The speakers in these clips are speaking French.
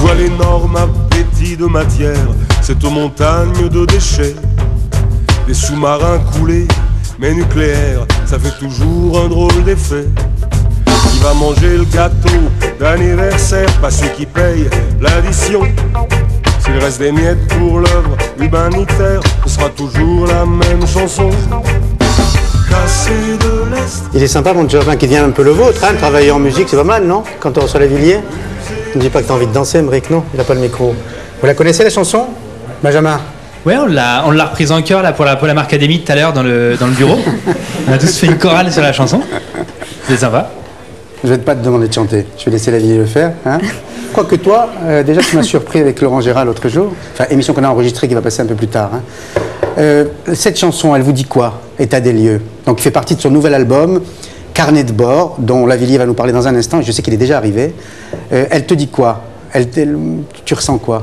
vois l'énorme appétit de matière, cette montagne de déchets. Des sous-marins coulés, mais nucléaires, ça fait toujours un drôle d'effet. Qui va manger le gâteau d'anniversaire? Pas celui qui paye l'addition. S'il reste des miettes pour l'œuvre humanitaire, ce sera toujours la même chanson. Cassé de l'Est. Il est sympa mon job, hein, qui devient un peu le vôtre, hein, travailler en musique, c'est pas mal, non? Quand on reçoit Lavilliers. Ne dis pas que t'as envie de danser, Emmerich, non? Il a pas le micro. Vous la connaissez la chanson, Benjamin? Ouais, on l'a reprise en chœur là pour la Marcadémie tout à l'heure dans le bureau. On a tous fait une chorale sur la chanson. C'est sympa. Je vais pas te demander de chanter, je vais laisser Lavilliers le faire. Hein. Quoique toi, déjà tu m'as surpris avec Laurent Gérard l'autre jour, enfin émission qu'on a enregistrée qui va passer un peu plus tard. Hein. Cette chanson, elle vous dit quoi? État des lieux. Donc il fait partie de son nouvel album, Carnet de bord, dont Lavilliers va nous parler dans un instant, et je sais qu'il est déjà arrivé. Elle te dit quoi? Tu ressens quoi?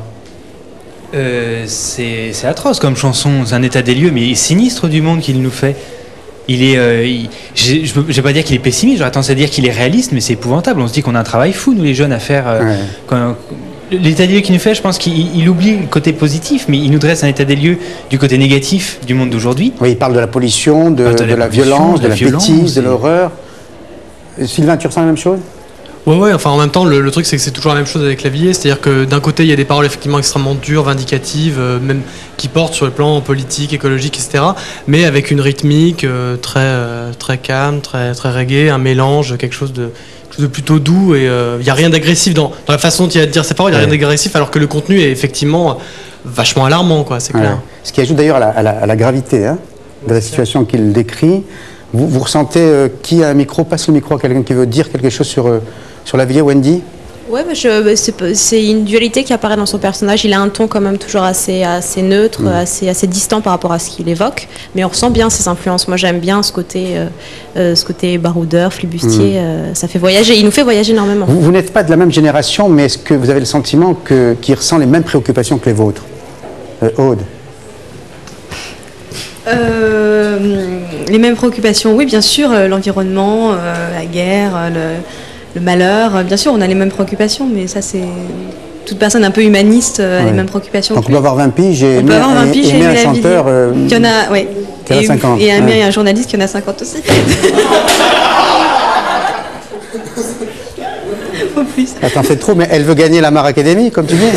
C'est atroce comme chanson, c'est un état des lieux, mais sinistre du monde qu'il nous fait. Il est, je vais pas dire qu'il est pessimiste, j'aurais tendance à dire qu'il est réaliste, mais c'est épouvantable. On se dit qu'on a un travail fou, nous les jeunes, à faire. L'état des lieux qu'il nous fait, je pense qu'il oublie le côté positif, mais il nous dresse un état des lieux du côté négatif du monde d'aujourd'hui. Oui, il parle de la pollution, de la violence, de la bêtise, de l'horreur. Sylvain, tu ressens la même chose? Ouais, enfin en même temps, le truc c'est que c'est toujours la même chose avec Lavilliers, c'est-à-dire que d'un côté il y a des paroles effectivement extrêmement dures, vindicatives, même qui portent sur le plan politique, écologique, etc. Mais avec une rythmique très calme, très reggae, un mélange, quelque chose de plutôt doux, et il n'y a rien d'agressif dans la façon dont il y a de dire ces paroles, il n'y a rien d'agressif, alors que le contenu est effectivement vachement alarmant, quoi, c'est clair. Ce qui ajoute d'ailleurs à la gravité hein, de la situation qu'il décrit. Vous ressentez qui a un micro, passe le micro à quelqu'un qui veut dire quelque chose sur Lavilliers, Wendy? Ouais, c'est une dualité qui apparaît dans son personnage. Il a un ton quand même toujours assez neutre, assez distant par rapport à ce qu'il évoque. Mais on ressent bien ses influences. Moi, j'aime bien ce côté baroudeur, flibustier. Ça fait voyager. Il nous fait voyager énormément. Vous n'êtes pas de la même génération, mais est-ce que vous avez le sentiment qu'il ressent les mêmes préoccupations que les vôtres? Aude? Les mêmes préoccupations, oui, bien sûr, l'environnement, la guerre, le malheur, bien sûr, on a les mêmes préoccupations, mais ça, c'est... Toute personne un peu humaniste a les mêmes préoccupations. Donc on peut avoir 20 piges et aimer un chanteur qui en a, ouais, qui en a 50. Et aimer un journaliste qui en a 50 aussi. Au plus. Attends, c'est trop, mais elle veut gagner la Mar Academy, comme tu dis.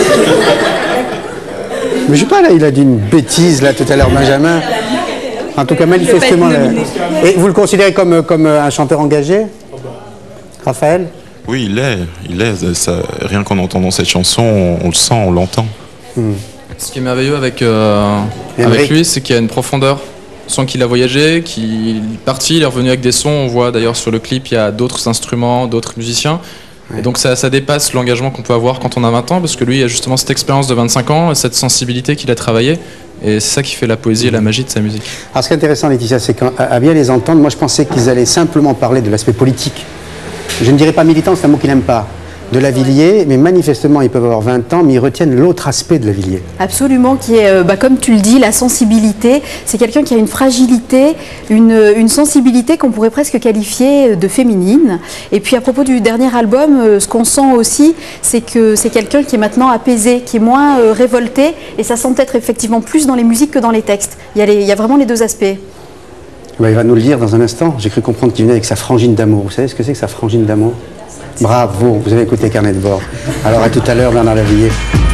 Mais je sais pas, là, il a dit une bêtise, là, tout à l'heure, Benjamin. En tout cas, manifestement... Et vous le considérez comme un chanteur engagé, Raphaël? Oui, il est. Ça, rien qu'en entendant cette chanson, on le sent, on l'entend. Ce qui est merveilleux avec lui, c'est qu'il y a une profondeur. On sent qu'il a voyagé, qu'il est parti, il est revenu avec des sons. On voit d'ailleurs sur le clip, il y a d'autres instruments, d'autres musiciens. Et donc ça dépasse l'engagement qu'on peut avoir quand on a 20 ans, parce que lui, il a justement cette expérience de 25 ans, cette sensibilité qu'il a travaillé. Et c'est ça qui fait la poésie et la magie de sa musique. Alors ce qui est intéressant, Laetitia, c'est qu'à bien les entendre, moi je pensais qu'ils allaient simplement parler de l'aspect politique. Je ne dirais pas militant, c'est un mot qu'il n'aime pas. De Lavilliers, mais manifestement ils peuvent avoir 20 ans, mais ils retiennent l'autre aspect de Lavilliers. Absolument, qui est, comme tu le dis, la sensibilité. C'est quelqu'un qui a une fragilité, une sensibilité qu'on pourrait presque qualifier de féminine. Et puis à propos du dernier album, ce qu'on sent aussi, c'est que c'est quelqu'un qui est maintenant apaisé, qui est moins révolté, et ça sent être effectivement plus dans les musiques que dans les textes. Il y a vraiment les deux aspects. Il va nous le dire dans un instant. J'ai cru comprendre qu'il venait avec sa frangine d'amour. Vous savez ce que c'est que sa frangine d'amour? Bravo, vous avez écouté Carnet de bord. Alors à tout à l'heure, Bernard Lavilliers.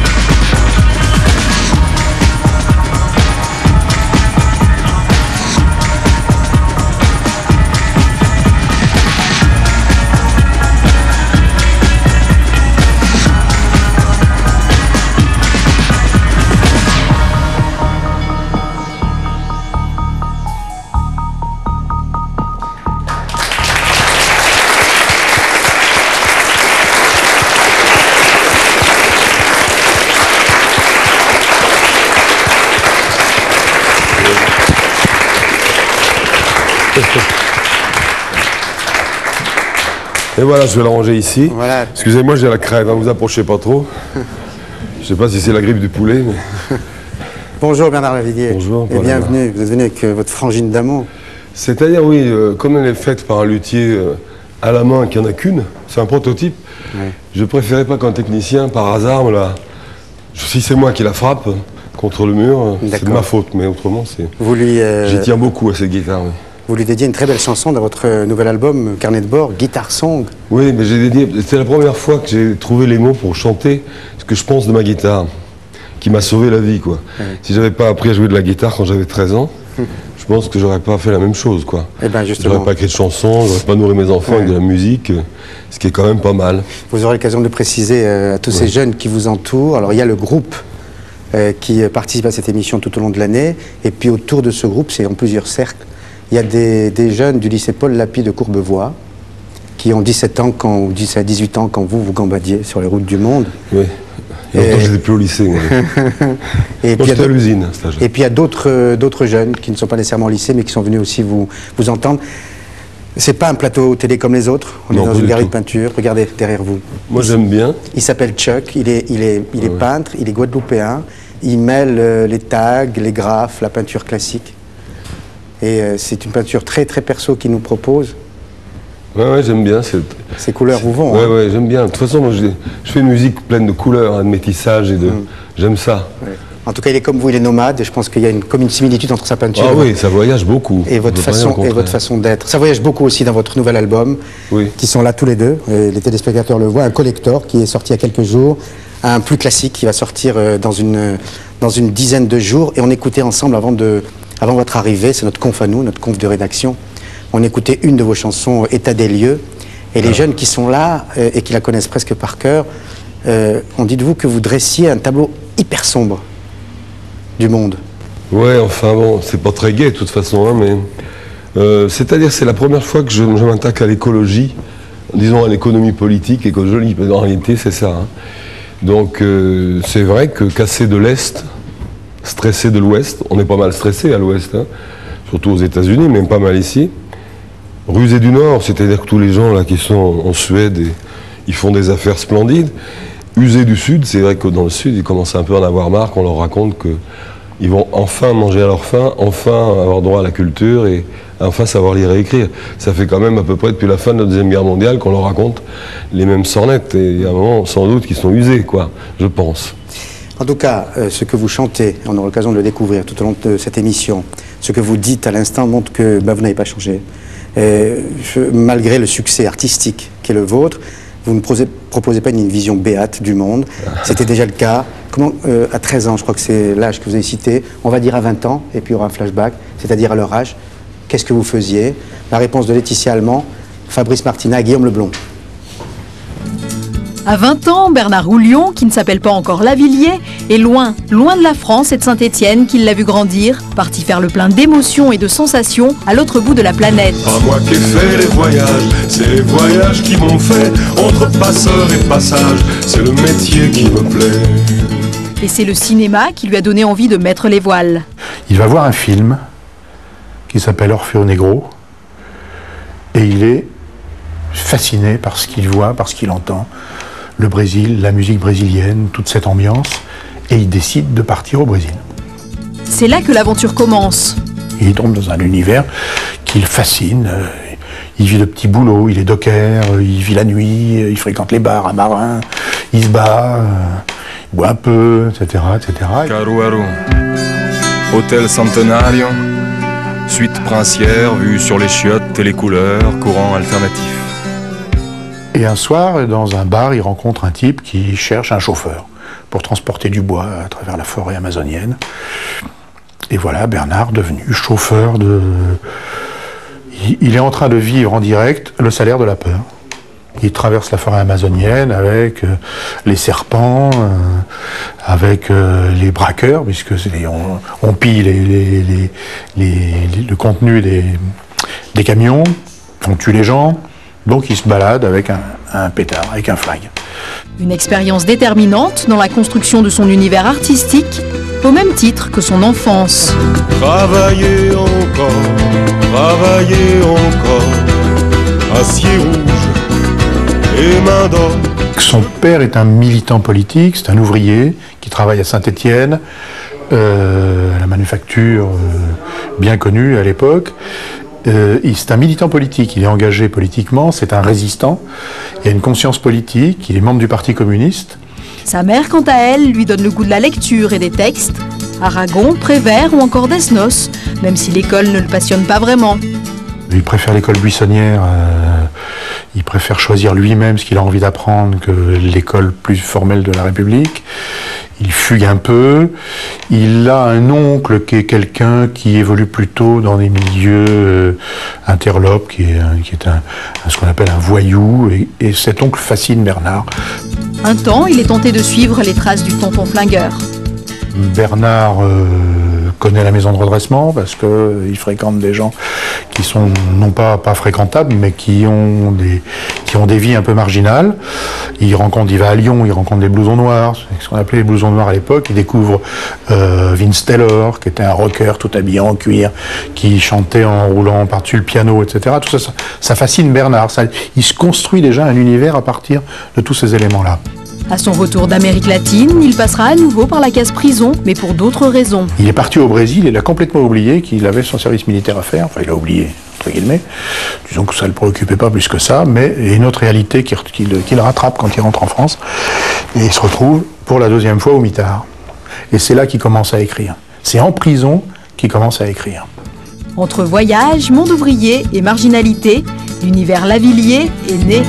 Et voilà, je vais la ranger ici. Voilà. Excusez-moi, j'ai la crève, hein, vous approchez pas trop. Je sais pas si c'est la grippe du poulet, mais... Bonjour Bernard Lavilliers. Bonjour. Et bienvenue. Vous êtes venu avec votre frangine d'amour. C'est-à-dire, oui, comme elle est faite par un luthier à la main, qu'il n'y en a qu'une, c'est un prototype. Ouais. Je préférais pas qu'un technicien, par hasard, si c'est moi qui la frappe contre le mur, c'est de ma faute, mais autrement, j'y tiens beaucoup à cette guitare. Oui. Vous lui dédiez une très belle chanson dans votre nouvel album, Carnet de bord, Guitar Song. Oui, mais c'est la première fois que j'ai trouvé les mots pour chanter ce que je pense de ma guitare, qui m'a sauvé la vie, quoi. Ouais. Si j'avais pas appris à jouer de la guitare quand j'avais 13 ans, je pense que j'aurais pas fait la même chose, quoi. Eh ben justement. J'aurais pas écrit de chansons, j'aurais pas nourri mes enfants avec de la musique, ce qui est quand même pas mal. Vous aurez l'occasion de préciser à tous ces jeunes qui vous entourent. Alors il y a le groupe qui participe à cette émission tout au long de l'année, et puis autour de ce groupe, c'est en plusieurs cercles. Il y a des jeunes du lycée Paul Lapie de Courbevoie qui ont 17 ans, ou 18 ans quand vous gambadiez sur les routes du monde. Oui. Et je n'étais plus au lycée. Et puis j'étais à l'usine. Et puis il y a d'autres jeunes qui ne sont pas nécessairement au lycée, mais qui sont venus aussi vous entendre. C'est pas un plateau télé comme les autres. On est dans une galerie de peinture. Regardez derrière vous. Moi j'aime bien. Il s'appelle Chuck. Il est peintre. Il est guadeloupéen. Il mêle les tags, les graphes, la peinture classique. Et c'est une peinture très très perso qu'il nous propose. Ouais, j'aime bien. Ces couleurs vous vont. Ouais, j'aime bien. De toute façon, moi, je fais une musique pleine de couleurs, de métissage et de. J'aime ça. Ouais. En tout cas, il est comme vous, il est nomade. Et je pense qu'il y a comme une similitude entre sa peinture. Ah oui, ça voyage beaucoup. Et votre façon d'être. Ça voyage beaucoup aussi dans votre nouvel album, qui sont là tous les deux. Les téléspectateurs le voient. Un collector qui est sorti il y a quelques jours, un plus classique qui va sortir dans une dizaine de jours. Et on écoutait ensemble avant votre arrivée. C'est notre conf à nous, notre conf de rédaction. On écoutait une de vos chansons, État des lieux, et les jeunes qui sont là et qui la connaissent presque par cœur, on dit de vous que vous dressiez un tableau hyper sombre du monde. Ouais, enfin bon, c'est pas très gai de toute façon, hein, mais c'est-à-dire c'est la première fois que je m'attaque à l'écologie, disons à l'économie politique, écologie, en réalité c'est ça. Hein. Donc c'est vrai que casser de l'Est, stresser de l'Ouest, on est pas mal stressé à l'Ouest, hein, surtout aux États-Unis, même pas mal ici. Rusé du Nord, c'est-à-dire que tous les gens là qui sont en Suède, ils font des affaires splendides. Usé du Sud, c'est vrai que dans le Sud, ils commencent un peu à en avoir marre qu'on leur raconte qu'ils vont enfin manger à leur faim, enfin avoir droit à la culture et enfin savoir lire et écrire. Ça fait quand même à peu près depuis la fin de la Deuxième Guerre mondiale qu'on leur raconte les mêmes sornettes. Et il y a un moment, sans doute, qu'ils sont usés, quoi, je pense. En tout cas, ce que vous chantez, on aura l'occasion de le découvrir tout au long de cette émission, ce que vous dites à l'instant montre que vous n'avez pas changé. Malgré le succès artistique qui est le vôtre, vous ne proposez pas une vision béate du monde. C'était déjà le cas. Comment, à 13 ans, je crois que c'est l'âge que vous avez cité, on va dire à 20 ans, et puis il y aura un flashback, c'est-à-dire à leur âge, qu'est-ce que vous faisiez? La réponse de Laetitia Allemand, Fabrice Martinat, Guillaume Leblond. À 20 ans, Bernard Roulion, qui ne s'appelle pas encore Lavilliers, est loin de la France et de Saint-Étienne, qui l'a vu grandir, parti faire le plein d'émotions et de sensations à l'autre bout de la planète. Pas moi qui ai fait les voyages, c'est les voyages qui m'ont fait, entre passeurs et passages, c'est le métier qui me plaît. Et c'est le cinéma qui lui a donné envie de mettre les voiles. Il va voir un film qui s'appelle Orfeo Negro, et il est fasciné par ce qu'il voit, par ce qu'il entend. Le Brésil, la musique brésilienne, toute cette ambiance, et il décide de partir au Brésil. C'est là que l'aventure commence. Il tombe dans un univers qui le fascine. Il vit de petits boulots, il est docker, il vit la nuit, il fréquente les bars à Marin, il se bat, il boit un peu, etc. etc. Caruaru, hôtel Centenario, suite princière, vue sur les chiottes et les couleurs, courant alternatif. Et un soir, dans un bar, il rencontre un type qui cherche un chauffeur pour transporter du bois à travers la forêt amazonienne. Et voilà, Bernard, devenu chauffeur de... Il est en train de vivre en direct le salaire de la peur. Il traverse la forêt amazonienne avec les serpents, avec les braqueurs, puisque on pille le contenu des camions, on tue les gens. Donc il se balade avec un pétard, avec un flingue. Une expérience déterminante dans la construction de son univers artistique, au même titre que son enfance. Travailler encore, acier rouge et main d'or. Son père est un militant politique, c'est un ouvrier qui travaille à Saint-Étienne, à la manufacture bien connue à l'époque. c'est un militant politique, il est engagé politiquement, c'est un résistant, il a une conscience politique, il est membre du Parti communiste. Sa mère, quant à elle, lui donne le goût de la lecture et des textes. Aragon, Prévert ou encore Desnos, même si l'école ne le passionne pas vraiment. Il préfère l'école buissonnière, il préfère choisir lui-même ce qu'il a envie d'apprendre que l'école plus formelle de la République. Il fugue un peu. Il a un oncle qui est quelqu'un qui évolue plutôt dans des milieux interlopes, qui est ce qu'on appelle un voyou. Et cet oncle fascine Bernard. Un temps, il est tenté de suivre les traces du tonton flingueur. Bernard connaît la maison de redressement parce qu'il fréquente des gens qui sont non pas fréquentables, mais qui ont des vies un peu marginales. Il va à Lyon, il rencontre des blousons noirs, ce qu'on appelait les blousons noirs à l'époque. Il découvre Vince Taylor, qui était un rocker tout habillé en cuir, qui chantait en roulant par-dessus le piano, etc. Tout ça, ça fascine Bernard. Il se construit déjà un univers à partir de tous ces éléments-là. À son retour d'Amérique latine, il passera à nouveau par la case prison, mais pour d'autres raisons. Il est parti au Brésil, il a complètement oublié qu'il avait son service militaire à faire. Enfin, il a oublié, entre guillemets. Disons que ça ne le préoccupait pas plus que ça, mais il y a une autre réalité qui le rattrape quand il rentre en France. Et il se retrouve pour la deuxième fois au mitard. Et c'est là qu'il commence à écrire. C'est en prison qu'il commence à écrire. Entre voyage, monde ouvrier et marginalité, l'univers Lavilliers est né.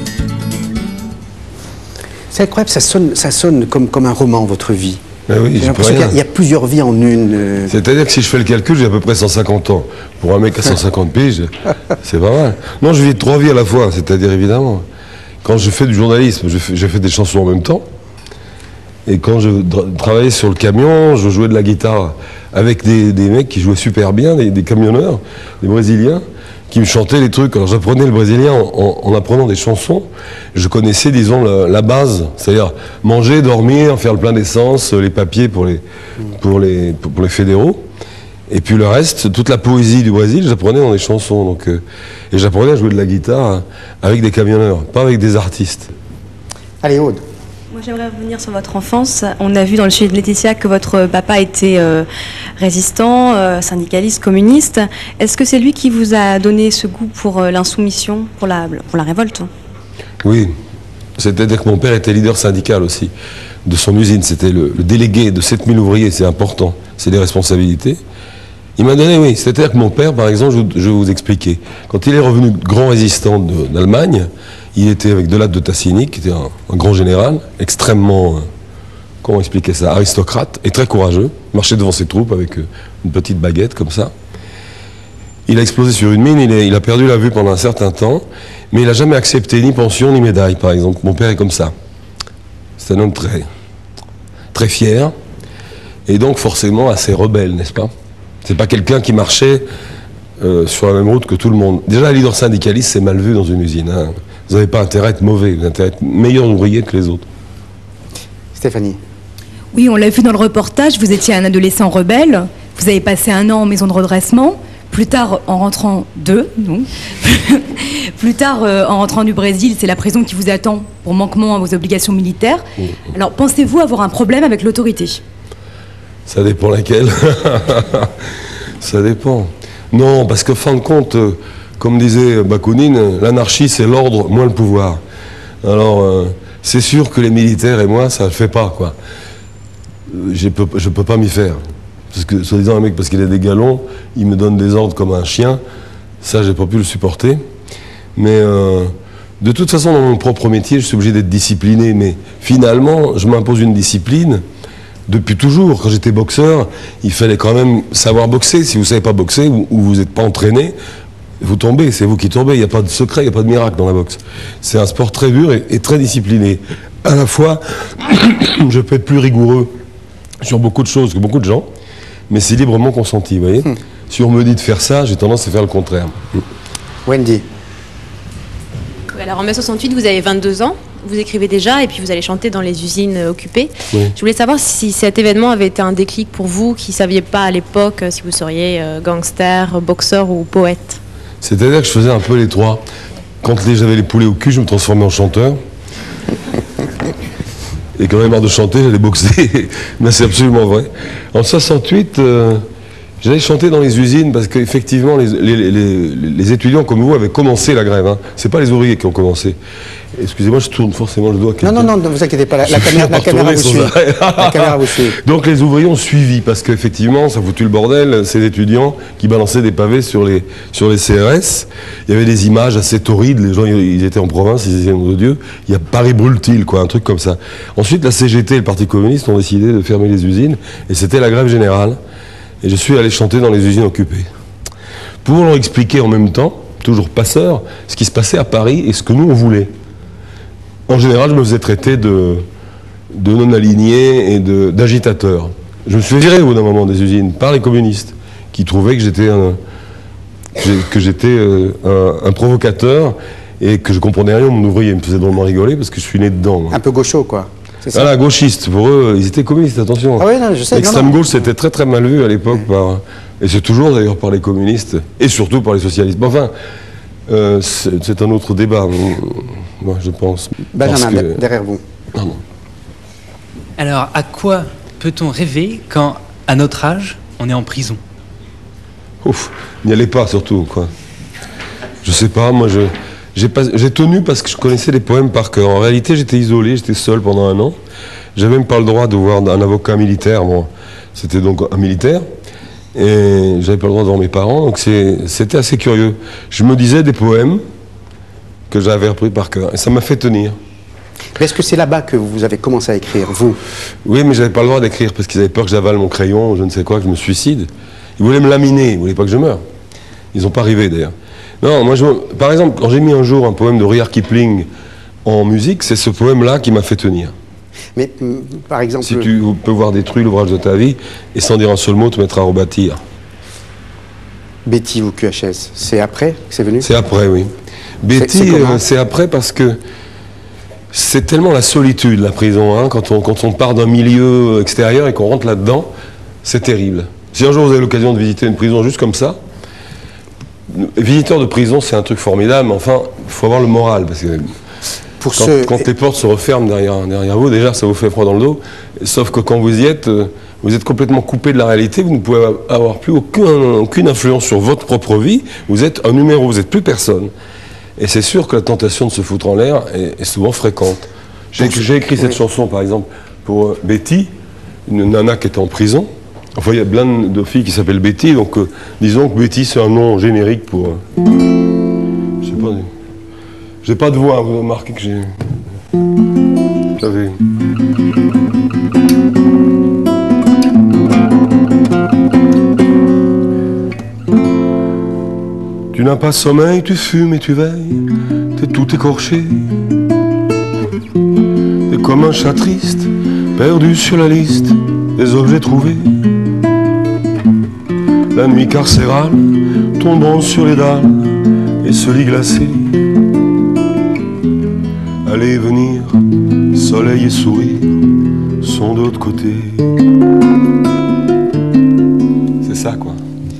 C'est incroyable, ça sonne comme un roman, votre vie. Ben oui, j'ai l'impression qu'il y a plusieurs vies en une. C'est-à-dire que si je fais le calcul, j'ai à peu près 150 ans. Pour un mec à 150 piges, c'est pas mal. Non, je vis 3 vies à la fois, c'est-à-dire évidemment. Quand je fais du journalisme, j'ai fait des chansons en même temps. Et quand je travaillais sur le camion, je jouais de la guitare avec des mecs qui jouaient super bien, des camionneurs, des Brésiliens, qui me chantaient les trucs. Alors j'apprenais le brésilien en apprenant des chansons. Je connaissais, disons, la base, c'est-à-dire manger, dormir, faire le plein d'essence, les papiers pour les fédéraux. Et puis le reste, toute la poésie du Brésil, j'apprenais dans des chansons. Donc, et j'apprenais à jouer de la guitare avec des camionneurs, pas avec des artistes. Allez, Aude. Moi, j'aimerais revenir sur votre enfance. On a vu dans le sujet de Laetitia que votre papa était résistant, syndicaliste, communiste. Est-ce que c'est lui qui vous a donné ce goût pour l'insoumission, pour la révolte? Oui. C'est-à-dire que mon père était leader syndical aussi de son usine. C'était le délégué de 7000 ouvriers. C'est important. C'est des responsabilités. Il m'a donné, oui. C'est-à-dire que mon père, par exemple, je vais vous expliquer. Quand il est revenu grand résistant d'Allemagne, il était avec Delatte de Tassigny, qui était un grand général, extrêmement, comment expliquer ça, aristocrate et très courageux. Il marchait devant ses troupes avec une petite baguette comme ça. Il a explosé sur une mine, il a perdu la vue pendant un certain temps, mais il n'a jamais accepté ni pension ni médaille, par exemple. Mon père est comme ça. C'est un homme très, très fier, et donc forcément assez rebelle, n'est-ce pas? C'est pas quelqu'un qui marchait sur la même route que tout le monde. Déjà, un leader syndicaliste, c'est mal vu dans une usine. Hein. Vous n'avez pas intérêt à être mauvais, vous avez intérêt à être meilleur ouvrier que les autres. Stéphanie. Oui, on l'a vu dans le reportage, vous étiez un adolescent rebelle, vous avez passé 1 an en maison de redressement, plus tard en rentrant plus tard en rentrant du Brésil, c'est la prison qui vous attend pour manquement à vos obligations militaires. Alors, pensez-vous avoir un problème avec l'autorité? Ça dépend laquelle. Ça dépend. Non, parce que fin de compte, comme disait Bakounine, l'anarchie c'est l'ordre moins le pouvoir. Alors c'est sûr que les militaires et moi ça le fait pas quoi. Je peux pas m'y faire. Parce que soi-disant un mec parce qu'il a des galons, il me donne des ordres comme un chien. Ça j'ai pas pu le supporter. Mais de toute façon dans mon propre métier je suis obligé d'être discipliné. Mais finalement je m'impose une discipline. Depuis toujours, quand j'étais boxeur, il fallait quand même savoir boxer. Si vous ne savez pas boxer ou vous n'êtes pas entraîné, vous tombez, c'est vous qui tombez. Il n'y a pas de secret, il n'y a pas de miracle dans la boxe. C'est un sport très dur et très discipliné. À la fois, je peux être plus rigoureux sur beaucoup de choses que beaucoup de gens, mais c'est librement consenti, vous voyez. Si on me dit de faire ça, j'ai tendance à faire le contraire. Wendy. Alors en mai 68, vous avez 22 ans. Vous écrivez déjà et puis vous allez chanter dans les usines occupées. Oui. Je voulais savoir si cet événement avait été un déclic pour vous, qui ne saviez pas à l'époque si vous seriez gangster, boxeur ou poète. C'est-à-dire que je faisais un peu les trois. Quand j'avais les poulets au cul, je me transformais en chanteur. Et quand j'avais marre de chanter, j'allais boxer. Mais c'est absolument vrai. En 68, J'allais chanter dans les usines parce qu'effectivement, les étudiants comme vous avaient commencé la grève. Hein. Ce n'est pas les ouvriers qui ont commencé. Excusez-moi, je tourne forcément le doigt. Non, ne vous inquiétez pas, la caméra vous suit. La caméra vous suit. Donc les ouvriers ont suivi parce qu'effectivement, ça foutu le bordel, ces étudiants qui balançaient des pavés sur les CRS. Il y avait des images assez torrides, les gens ils étaient en province, ils disaient, mon Dieu, il y a Paris brûle-t-il, quoi, un truc comme ça. Ensuite, la CGT et le Parti communiste ont décidé de fermer les usines et c'était la grève générale. Et je suis allé chanter dans les usines occupées. Pour leur expliquer en même temps, toujours passeur, ce qui se passait à Paris et ce que nous on voulait. En général, je me faisais traiter de non-aligné et d'agitateur. Je me suis fait virer au bout d'un moment des usines par les communistes, qui trouvaient que j'étais un provocateur et que je comprenais rien. Mon ouvrier me faisait drôlement rigoler parce que je suis né dedans. Un peu gaucho, quoi. Voilà, gauchiste. Pour eux, ils étaient communistes, attention. Ah oui, non, je sais. L'extrême gauche, c'était très très mal vu à l'époque, et c'est toujours d'ailleurs par les communistes, et surtout par les socialistes. Bon, enfin, c'est un autre débat, moi, je pense. Benjamin, derrière vous. Non. Alors, à quoi peut-on rêver quand, à notre âge, on est en prison? Ouf, n'y allez pas surtout, quoi. Je sais pas, moi j'ai tenu parce que je connaissais les poèmes par cœur. En réalité, j'étais isolé, j'étais seul pendant 1 an. J'avais même pas le droit de voir un avocat militaire. Bon, c'était donc un militaire. Et j'avais pas le droit de voir mes parents, donc c'était assez curieux. Je me disais des poèmes que j'avais appris par cœur. Et ça m'a fait tenir. Est-ce que c'est là-bas que vous avez commencé à écrire, vous? Oui, mais j'avais pas le droit d'écrire parce qu'ils avaient peur que j'avale mon crayon, je ne sais quoi, que je me suicide. Ils voulaient me laminer, ils voulaient pas que je meure. Ils n'ont pas arrivé d'ailleurs. Non, moi, par exemple, quand j'ai mis un jour un poème de Rudyard Kipling en musique, c'est ce poème-là qui m'a fait tenir. Mais, par exemple... Si tu peux voir détruit l'ouvrage de ta vie, et sans dire un seul mot, te mettre à rebâtir. Betty ou QHS, c'est après que c'est venu? C'est après, oui. Betty, c'est après parce que c'est tellement la solitude, la prison. Hein, quand on part d'un milieu extérieur et qu'on rentre là-dedans, c'est terrible. Si un jour vous avez l'occasion de visiter une prison juste comme ça, visiteur de prison, c'est un truc formidable, mais enfin, il faut avoir le moral, parce que quand les portes se referment derrière vous, déjà, ça vous fait froid dans le dos, sauf que quand vous y êtes, vous êtes complètement coupé de la réalité, vous ne pouvez avoir plus aucune influence sur votre propre vie, vous êtes un numéro, vous n'êtes plus personne. Et c'est sûr que la tentation de se foutre en l'air est souvent fréquente. J'ai écrit cette chanson, par exemple, pour Betty, une nana qui était en prison. Enfin, il y a plein de filles qui s'appellent Betty, donc disons que Betty, c'est un nom générique pour... je sais pas... J'ai pas de voix, hein, vous avez remarqué que j'ai... J'avais... Tu n'as pas sommeil, tu fumes et tu veilles, t'es tout écorché. T'es comme un chat triste, perdu sur la liste des objets trouvés. La nuit carcérale, tombant sur les dalles et ce lit glacé. Aller et venir, soleil et sourire sont de l'autre côté. C'est ça, quoi.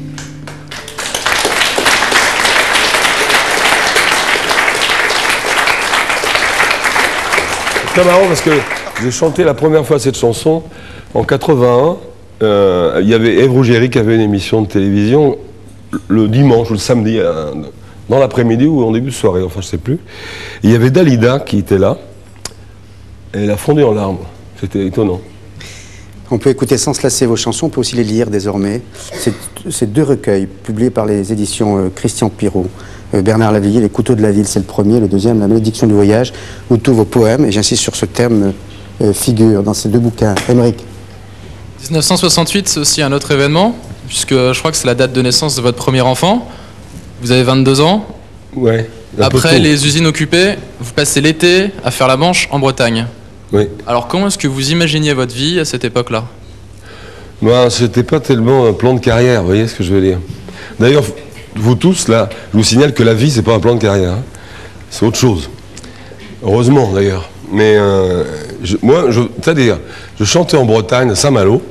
C'est très marrant parce que j'ai chanté la première fois cette chanson en 81. Il y avait Ève Rougieri qui avait une émission de télévision le dimanche ou le samedi, dans l'après-midi ou en début de soirée, enfin je ne sais plus. Et il y avait Dalida qui était là, et elle a fondu en larmes. C'était étonnant. On peut écouter sans se lasser vos chansons, on peut aussi les lire désormais. C'est 2 recueils publiés par les éditions Christian Pirot. Bernard Lavilliers, Les Couteaux de la Ville, c'est le premier. Le deuxième, La Malédiction du Voyage, où tous vos poèmes, et j'insiste sur ce terme, figurent dans ces 2 bouquins. Émeric. 1968, c'est aussi un autre événement, puisque je crois que c'est la date de naissance de votre premier enfant. Vous avez 22 ans. Ouais. Après les usines occupées, vous passez l'été à faire la Manche en Bretagne. Oui. Alors comment est-ce que vous imaginiez votre vie à cette époque-là? C'était pas tellement un plan de carrière, vous voyez ce que je veux dire. D'ailleurs, vous tous, là, je vous signale que la vie, c'est pas un plan de carrière. Hein. C'est autre chose. Heureusement, d'ailleurs. Mais c'est-à-dire, je chantais en Bretagne, à Saint-Malo,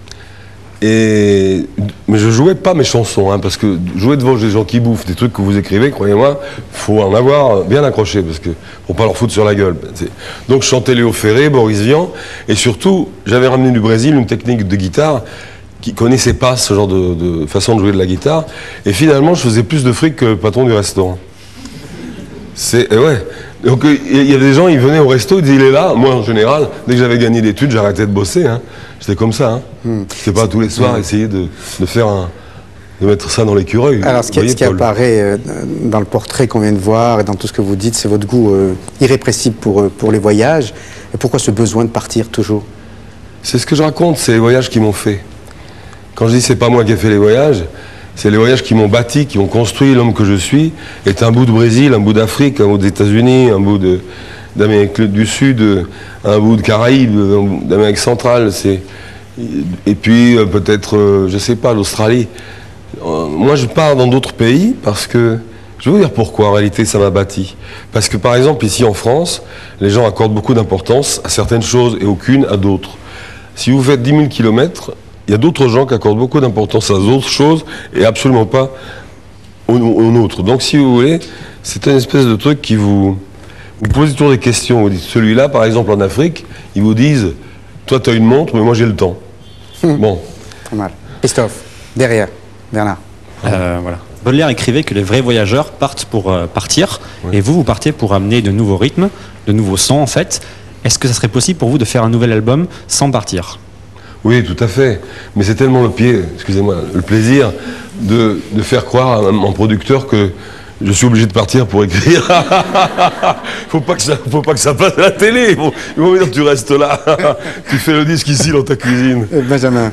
mais je jouais pas mes chansons, hein, parce que jouer devant des gens qui bouffent des trucs que vous écrivez, croyez-moi, faut en avoir bien accroché, parce que pour pas leur foutre sur la gueule. Donc je chantais Léo Ferré, Boris Vian, et surtout, j'avais ramené du Brésil une technique de guitare qui connaissaient pas ce genre de façon de jouer de la guitare. Et finalement, je faisais plus de fric que le patron du restaurant. Ouais. Donc il y avait des gens, ils venaient au resto, ils disaient il est là. Moi en général, dès que j'avais gagné des thunes, j'arrêtais de bosser. Hein. C'était comme ça. Hein. C'était pas tous les soirs essayer de mettre ça dans l'écureuil. Alors ce qui apparaît dans le portrait qu'on vient de voir et dans tout ce que vous dites, c'est votre goût irrépressible pour les voyages. Et pourquoi ce besoin de partir toujours? C'est ce que je raconte, c'est les voyages qui m'ont fait. Quand je dis c'est pas moi qui ai fait les voyages, c'est les voyages qui m'ont bâti, qui ont construit l'homme que je suis. Est un bout de Brésil, un bout d'Afrique, un bout des États-Unis, un bout d'Amérique du Sud, un bout de Caraïbes, d'Amérique centrale. Et puis peut-être, je sais pas, l'Australie. Moi je pars dans d'autres pays parce que, je vais vous dire pourquoi en réalité ça m'a bâti. Parce que par exemple ici en France, les gens accordent beaucoup d'importance à certaines choses et aucune à d'autres. Si vous faites 10 000 km, il y a d'autres gens qui accordent beaucoup d'importance à d'autres choses et absolument pas aux nôtres. Donc si vous voulez, c'est une espèce de truc qui vous posez toujours des questions. Vous dites, celui-là par exemple en Afrique, ils vous disent, toi tu as une montre mais moi j'ai le temps. Bon. Pas mal. Christophe, derrière, Bernard. Voilà. Baudelaire écrivait que les vrais voyageurs partent pour partir, et vous partez pour amener de nouveaux rythmes, de nouveaux sons en fait. Est-ce que ça serait possible pour vous de faire un nouvel album sans partir? Oui, tout à fait. Mais c'est tellement le plaisir de faire croire à mon producteur que je suis obligé de partir pour écrire. Faut pas que ça passe à la télé. Ils vont me dire tu restes là. Tu fais le disque ici dans ta cuisine. Benjamin.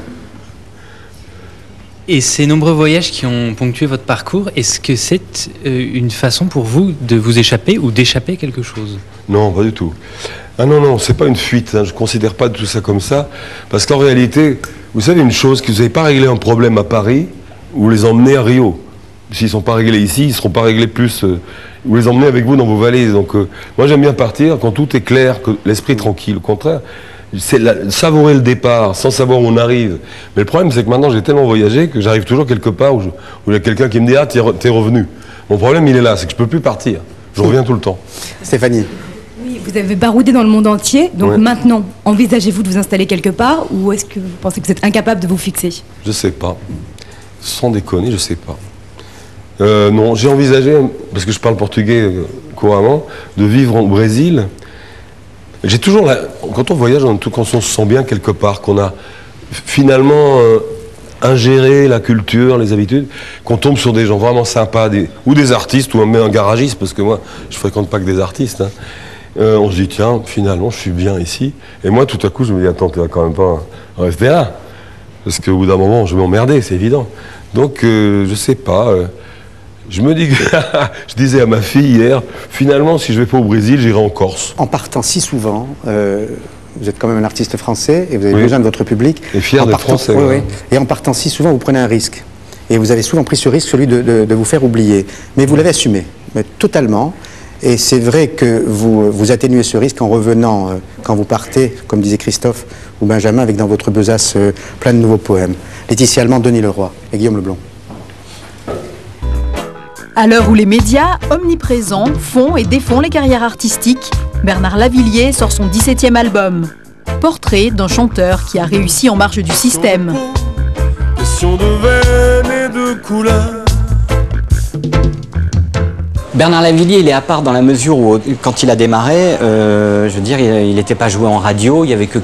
Et ces nombreux voyages qui ont ponctué votre parcours, est-ce que c'est une façon pour vous de vous échapper ou d'échapper quelque chose? Non, pas du tout. Ah non, c'est pas une fuite. Hein. Je considère pas tout ça comme ça. Parce qu'en réalité, vous savez une chose, que vous n'avez pas réglé un problème à Paris, vous les emmenez à Rio. S'ils ne sont pas réglés ici, ils ne seront pas réglés plus. Vous les emmenez avec vous dans vos valises. Donc moi j'aime bien partir quand tout est clair, que l'esprit tranquille. Au contraire, c'est savourer le départ sans savoir où on arrive. Mais le problème c'est que maintenant j'ai tellement voyagé que j'arrive toujours quelque part où il y a quelqu'un qui me dit ah t'es revenu. Mon problème il est là, c'est que je ne peux plus partir. Je reviens tout le temps. Stéphanie. Oui, vous avez baroudé dans le monde entier. Donc maintenant, envisagez-vous de vous installer quelque part ou est-ce que vous pensez que vous êtes incapable de vous fixer? Je sais pas. Sans déconner, je sais pas. Non, j'ai envisagé, parce que je parle portugais couramment, de vivre au Brésil. J'ai toujours, quand on voyage, quand on se sent bien quelque part, qu'on a finalement ingéré la culture, les habitudes, qu'on tombe sur des gens vraiment sympas, ou des artistes, ou même un garagiste, parce que moi, je fréquente pas que des artistes. Hein. On se dit, tiens, finalement, je suis bien ici. Et moi, tout à coup, je me dis, attends, tu vas quand même pas rester là. Parce qu'au bout d'un moment, je vais m'emmerder, c'est évident. Donc, je sais pas. Je me dis que, je disais à ma fille hier, finalement, si je vais pas au Brésil, j'irai en Corse. En partant si souvent, vous êtes quand même un artiste français et vous avez besoin de votre public. Et fier d'être français. Oui. Et en partant si souvent, vous prenez un risque. Et vous avez souvent pris ce risque, celui de vous faire oublier. Mais vous l'avez assumé, mais totalement. Et c'est vrai que vous atténuez ce risque en revenant, quand vous partez, comme disait Christophe ou Benjamin, avec dans votre besace plein de nouveaux poèmes. Laetitia Allemand, Denis Leroy et Guillaume Leblond. À l'heure où les médias, omniprésents, font et défont les carrières artistiques, Bernard Lavilliers sort son 17e album. Portrait d'un chanteur qui a réussi en marge du système. Question de veine et de couleur. Bernard Lavilliers, il est à part dans la mesure où, quand il a démarré, je veux dire, il n'était pas joué en radio, il n'y avait que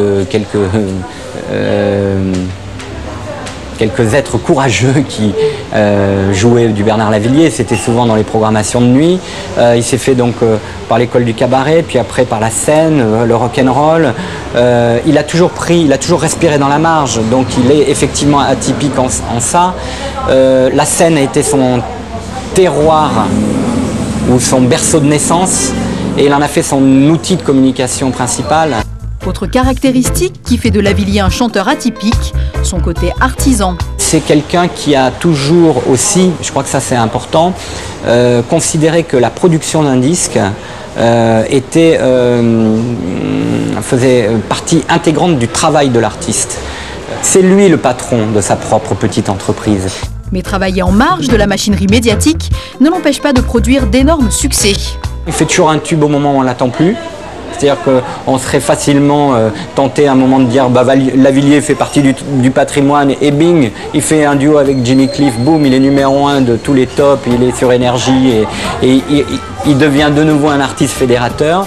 quelques êtres courageux qui jouaient du Bernard Lavilliers. C'était souvent dans les programmations de nuit. Il s'est fait donc par l'école du cabaret, puis après par la scène, le rock'n'roll. Il a toujours respiré dans la marge, donc il est effectivement atypique en ça. La scène a été son terroir ou son berceau de naissance, et il en a fait son outil de communication principal. Autre caractéristique qui fait de Lavilliers un chanteur atypique, son côté artisan. C'est quelqu'un qui a toujours aussi, je crois que ça c'est important, considéré que la production d'un disque faisait partie intégrante du travail de l'artiste. C'est lui le patron de sa propre petite entreprise. Mais travailler en marge de la machinerie médiatique ne l'empêche pas de produire d'énormes succès. Il fait toujours un tube au moment où on ne l'attend plus. C'est-à-dire qu'on serait facilement tenté à un moment de dire bah, Lavilliers fait partie du patrimoine et bing, il fait un duo avec Jimmy Cliff, boum, il est numéro 1 de tous les tops, il est sur Énergie et il devient de nouveau un artiste fédérateur.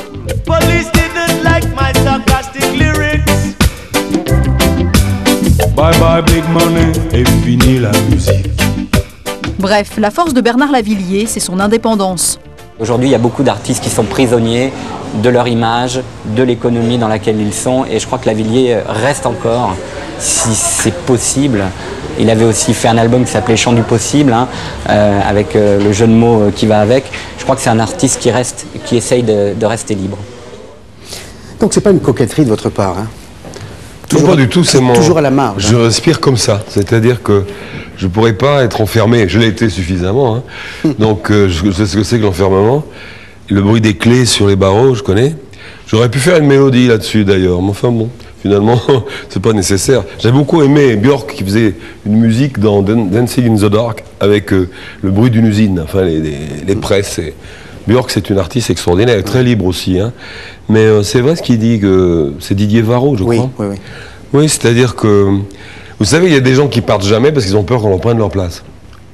Bye bye big money et fini la musique. Bref, la force de Bernard Lavilliers, c'est son indépendance. Aujourd'hui, il y a beaucoup d'artistes qui sont prisonniers de leur image, de l'économie dans laquelle ils sont, et je crois que Lavilliers reste encore, si c'est possible. Il avait aussi fait un album qui s'appelait Chant du possible, hein, avec le jeu de mots qui va avec. Je crois que c'est un artiste qui essaye de rester libre. Donc c'est pas une coquetterie de votre part, hein? Toujours, pas du tout, c'est toujours à la marge. Je respire comme ça, c'est-à-dire que je pourrais pas être enfermé. Je l'ai été suffisamment, hein. Donc je sais ce que c'est que l'enfermement. Le bruit des clés sur les barreaux, je connais. J'aurais pu faire une mélodie là-dessus d'ailleurs, mais enfin bon, finalement, c'est pas nécessaire. J'avais beaucoup aimé Björk qui faisait une musique dans Dancing in the Dark avec le bruit d'une usine, enfin les presses. Björk, c'est une artiste extraordinaire, très libre aussi, hein. Mais c'est vrai ce qu'il dit, que c'est Didier Varro, je crois. Oui. Oui, c'est-à-dire que, vous savez, il y a des gens qui partent jamais parce qu'ils ont peur qu'on en prenne leur place.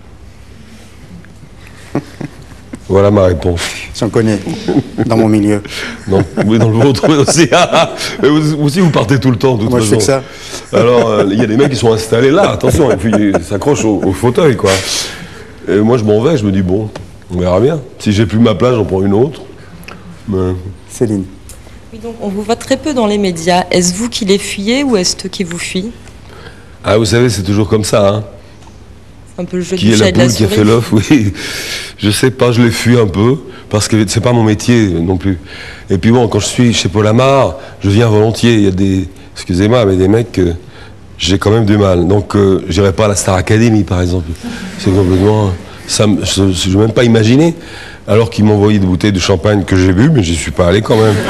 Voilà ma réponse. J'en connais, dans mon milieu. Non, oui, dans le vôtre aussi. Mais vous aussi, vous partez tout le temps, de toute façon. Moi, je fais que ça. Alors, il y a des mecs qui sont installés là, attention, et puis ils s'accrochent au fauteuil, quoi. Et moi, je m'en vais, je me dis, bon, on verra bien. Si j'ai plus ma place, j'en prends une autre. Mais... Céline. Oui, donc on vous voit très peu dans les médias. Est-ce vous qui les fuyez ou est-ce eux qui vous fuient? Ah, vous savez, c'est toujours comme ça, hein. Un peu le jeu Qui du est chat la et de la poule qui a souris. fait l'œuf, oui. Je sais pas, je les fuis un peu, parce que c'est pas mon métier non plus. Et puis bon, quand je suis chez Paul Amar, je viens volontiers. Il y a des, excusez-moi, mais des mecs que j'ai quand même du mal. Donc, j'irai pas à la Star Academy, par exemple. C'est complètement, je n'ai même pas imaginé. Alors qu'ils m'ont envoyé des bouteilles de champagne que j'ai bu, mais j'y suis pas allé quand même.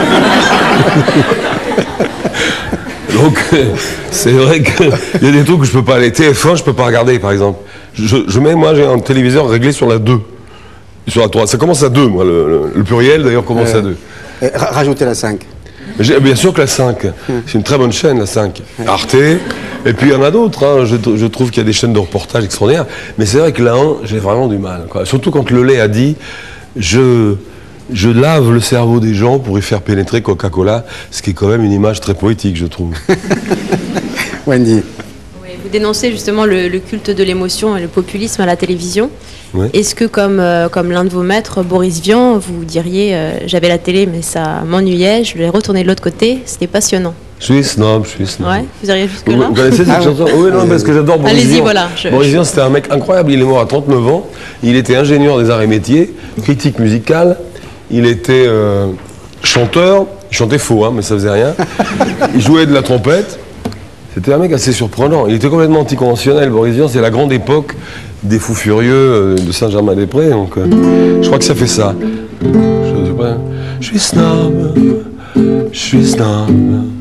Donc, c'est vrai qu'il y a des trucs que je peux pas aller. TF1, je peux pas regarder, par exemple. Moi, j'ai un téléviseur réglé sur la 2. Sur la 3. Ça commence à 2, moi. Le pluriel, d'ailleurs, commence à 2. Rajoutez la 5. Bien sûr que la 5. C'est une très bonne chaîne, la 5. Arte. Et puis, il y en a d'autres. Hein. Je trouve qu'il y a des chaînes de reportage extraordinaires. Mais c'est vrai que la 1, j'ai vraiment du mal, quoi. Surtout quand Lelay a dit... Je lave le cerveau des gens pour y faire pénétrer Coca-Cola, ce qui est quand même une image très poétique, je trouve. Wendy. Oui, vous dénoncez justement le culte de l'émotion et le populisme à la télévision. Ouais. Est-ce que, comme l'un de vos maîtres, Boris Vian, vous diriez j'avais la télé, mais ça m'ennuyait, je l'ai retourné de l'autre côté, c'était passionnant? Je suis snob. Ouais, vous iriez jusque-là? Vous connaissez cette chanson? Oui, non, parce que j'adore Boris Vian. Allez-y, voilà. Boris Vian, c'était un mec incroyable. Il est mort à 39 ans. Il était ingénieur des arts et métiers, critique musicale. Il était chanteur. Il chantait faux, hein, mais ça faisait rien. Il jouait de la trompette. C'était un mec assez surprenant. Il était complètement anticonventionnel. Boris Vian, c'est la grande époque des fous furieux de Saint-Germain-des-Prés. Donc, je crois que ça fait ça. Je sais pas. Je suis snob. Je suis snob.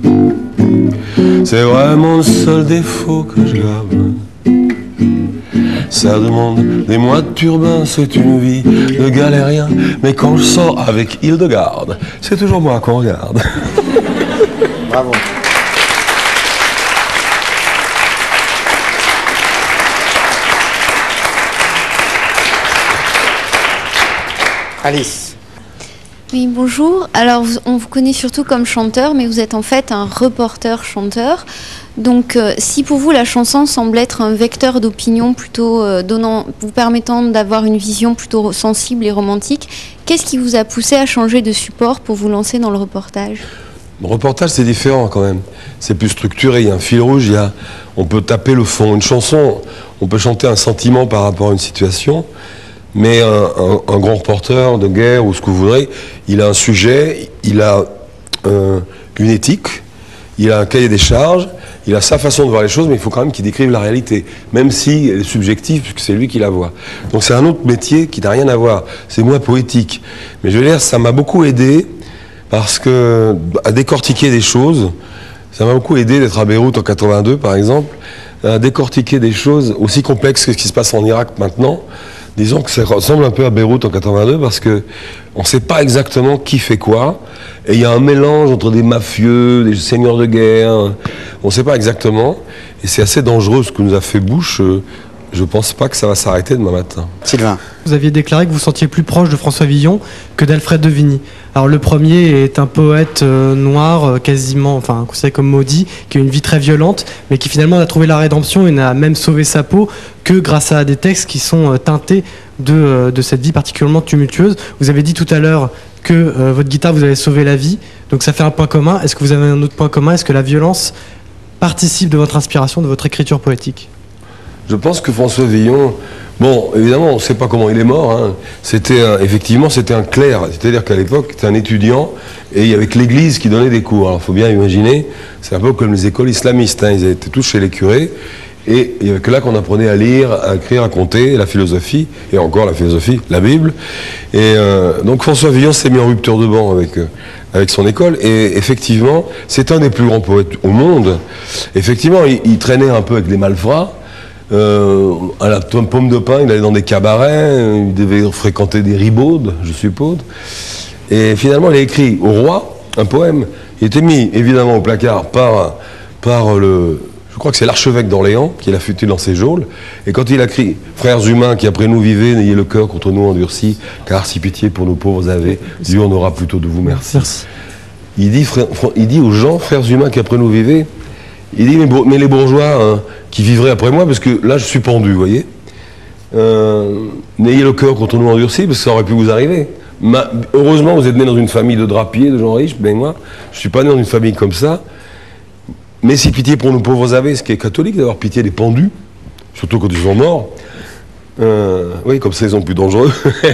C'est vraiment le seul défaut que je gobe. Ça demande des mois de turbin, c'est une vie de galérien. Mais quand je sors avec Hildegarde, c'est toujours moi qu'on regarde. Bravo. Alice. Oui, bonjour. Alors, on vous connaît surtout comme chanteur, mais vous êtes en fait un reporter-chanteur. Donc, si pour vous la chanson semble être un vecteur d'opinion plutôt vous permettant d'avoir une vision plutôt sensible et romantique, qu'est-ce qui vous a poussé à changer de support pour vous lancer dans le reportage? Le reportage, c'est différent quand même. C'est plus structuré, il y a un fil rouge, on peut taper le fond. Une chanson, on peut chanter un sentiment par rapport à une situation. Mais un grand reporter de guerre ou ce que vous voudrez, il a un sujet, il a une éthique, il a un cahier des charges, il a sa façon de voir les choses, mais il faut quand même qu'il décrive la réalité, même si elle est subjective, puisque c'est lui qui la voit. Donc c'est un autre métier qui n'a rien à voir, c'est moins poétique. Mais je veux dire, ça m'a beaucoup aidé, parce que à décortiquer des choses, ça m'a beaucoup aidé d'être à Beyrouth en 82 par exemple, à décortiquer des choses aussi complexes que ce qui se passe en Irak maintenant, Disons que ça ressemble un peu à Beyrouth en 82 parce que on ne sait pas exactement qui fait quoi. Et il y a un mélange entre des mafieux, des seigneurs de guerre. On ne sait pas exactement. Et c'est assez dangereux ce que nous a fait Bush. Je ne pense pas que ça va s'arrêter demain matin. Sylvain. Vous aviez déclaré que vous sentiez plus proche de François Villon que d'Alfred de Vigny. Alors le premier est un poète noir, quasiment, enfin considéré comme maudit, qui a une vie très violente, mais qui finalement a trouvé la rédemption et n'a même sauvé sa peau que grâce à des textes qui sont teintés de cette vie particulièrement tumultueuse. Vous avez dit tout à l'heure que votre guitare vous avait sauvé la vie, donc ça fait un point commun. Est-ce que vous avez un autre point commun? Est-ce que la violence participe de votre inspiration, de votre écriture poétique? Je pense que François Villon, bon, évidemment, on ne sait pas comment il est mort. Hein. Effectivement, c'était un clerc. C'est-à-dire qu'à l'époque, c'était un étudiant et il y avait que l'Église qui donnait des cours. Alors, il faut bien imaginer, c'est un peu comme les écoles islamistes. Hein. Ils étaient tous chez les curés et il n'y avait que là qu'on apprenait à lire, à écrire, à compter, la philosophie, et encore la philosophie, la Bible. Et donc, François Villon s'est mis en rupture de banc avec son école. Et effectivement, c'est un des plus grands poètes au monde. Effectivement, il traînait un peu avec les malfrats. À la pomme de pin, il allait dans des cabarets, il devait fréquenter des ribaudes, je suppose. Et finalement, il a écrit au roi un poème. Il était mis évidemment au placard par je crois que c'est l'archevêque d'Orléans qui l'a foutu dans ses geôles. Et quand il a écrit « Frères humains qui après nous vivez, n'ayez le cœur contre nous endurci, car si pitié pour nos pauvres avez, Dieu en aura plutôt de vous merci. » Il dit aux gens « Frères humains qui après nous vivez », il dit mais les bourgeois qui vivraient après moi, parce que là je suis pendu, vous voyez, n'ayez le cœur contre nous endurci, parce que ça aurait pu vous arriver. Heureusement vous êtes né dans une famille de drapiers, de gens riches, mais moi je ne suis pas né dans une famille comme ça. Mais si pitié pour nos pauvres avez, ce qui est catholique d'avoir pitié des pendus, surtout quand ils sont morts, oui, comme ça ils sont plus dangereux.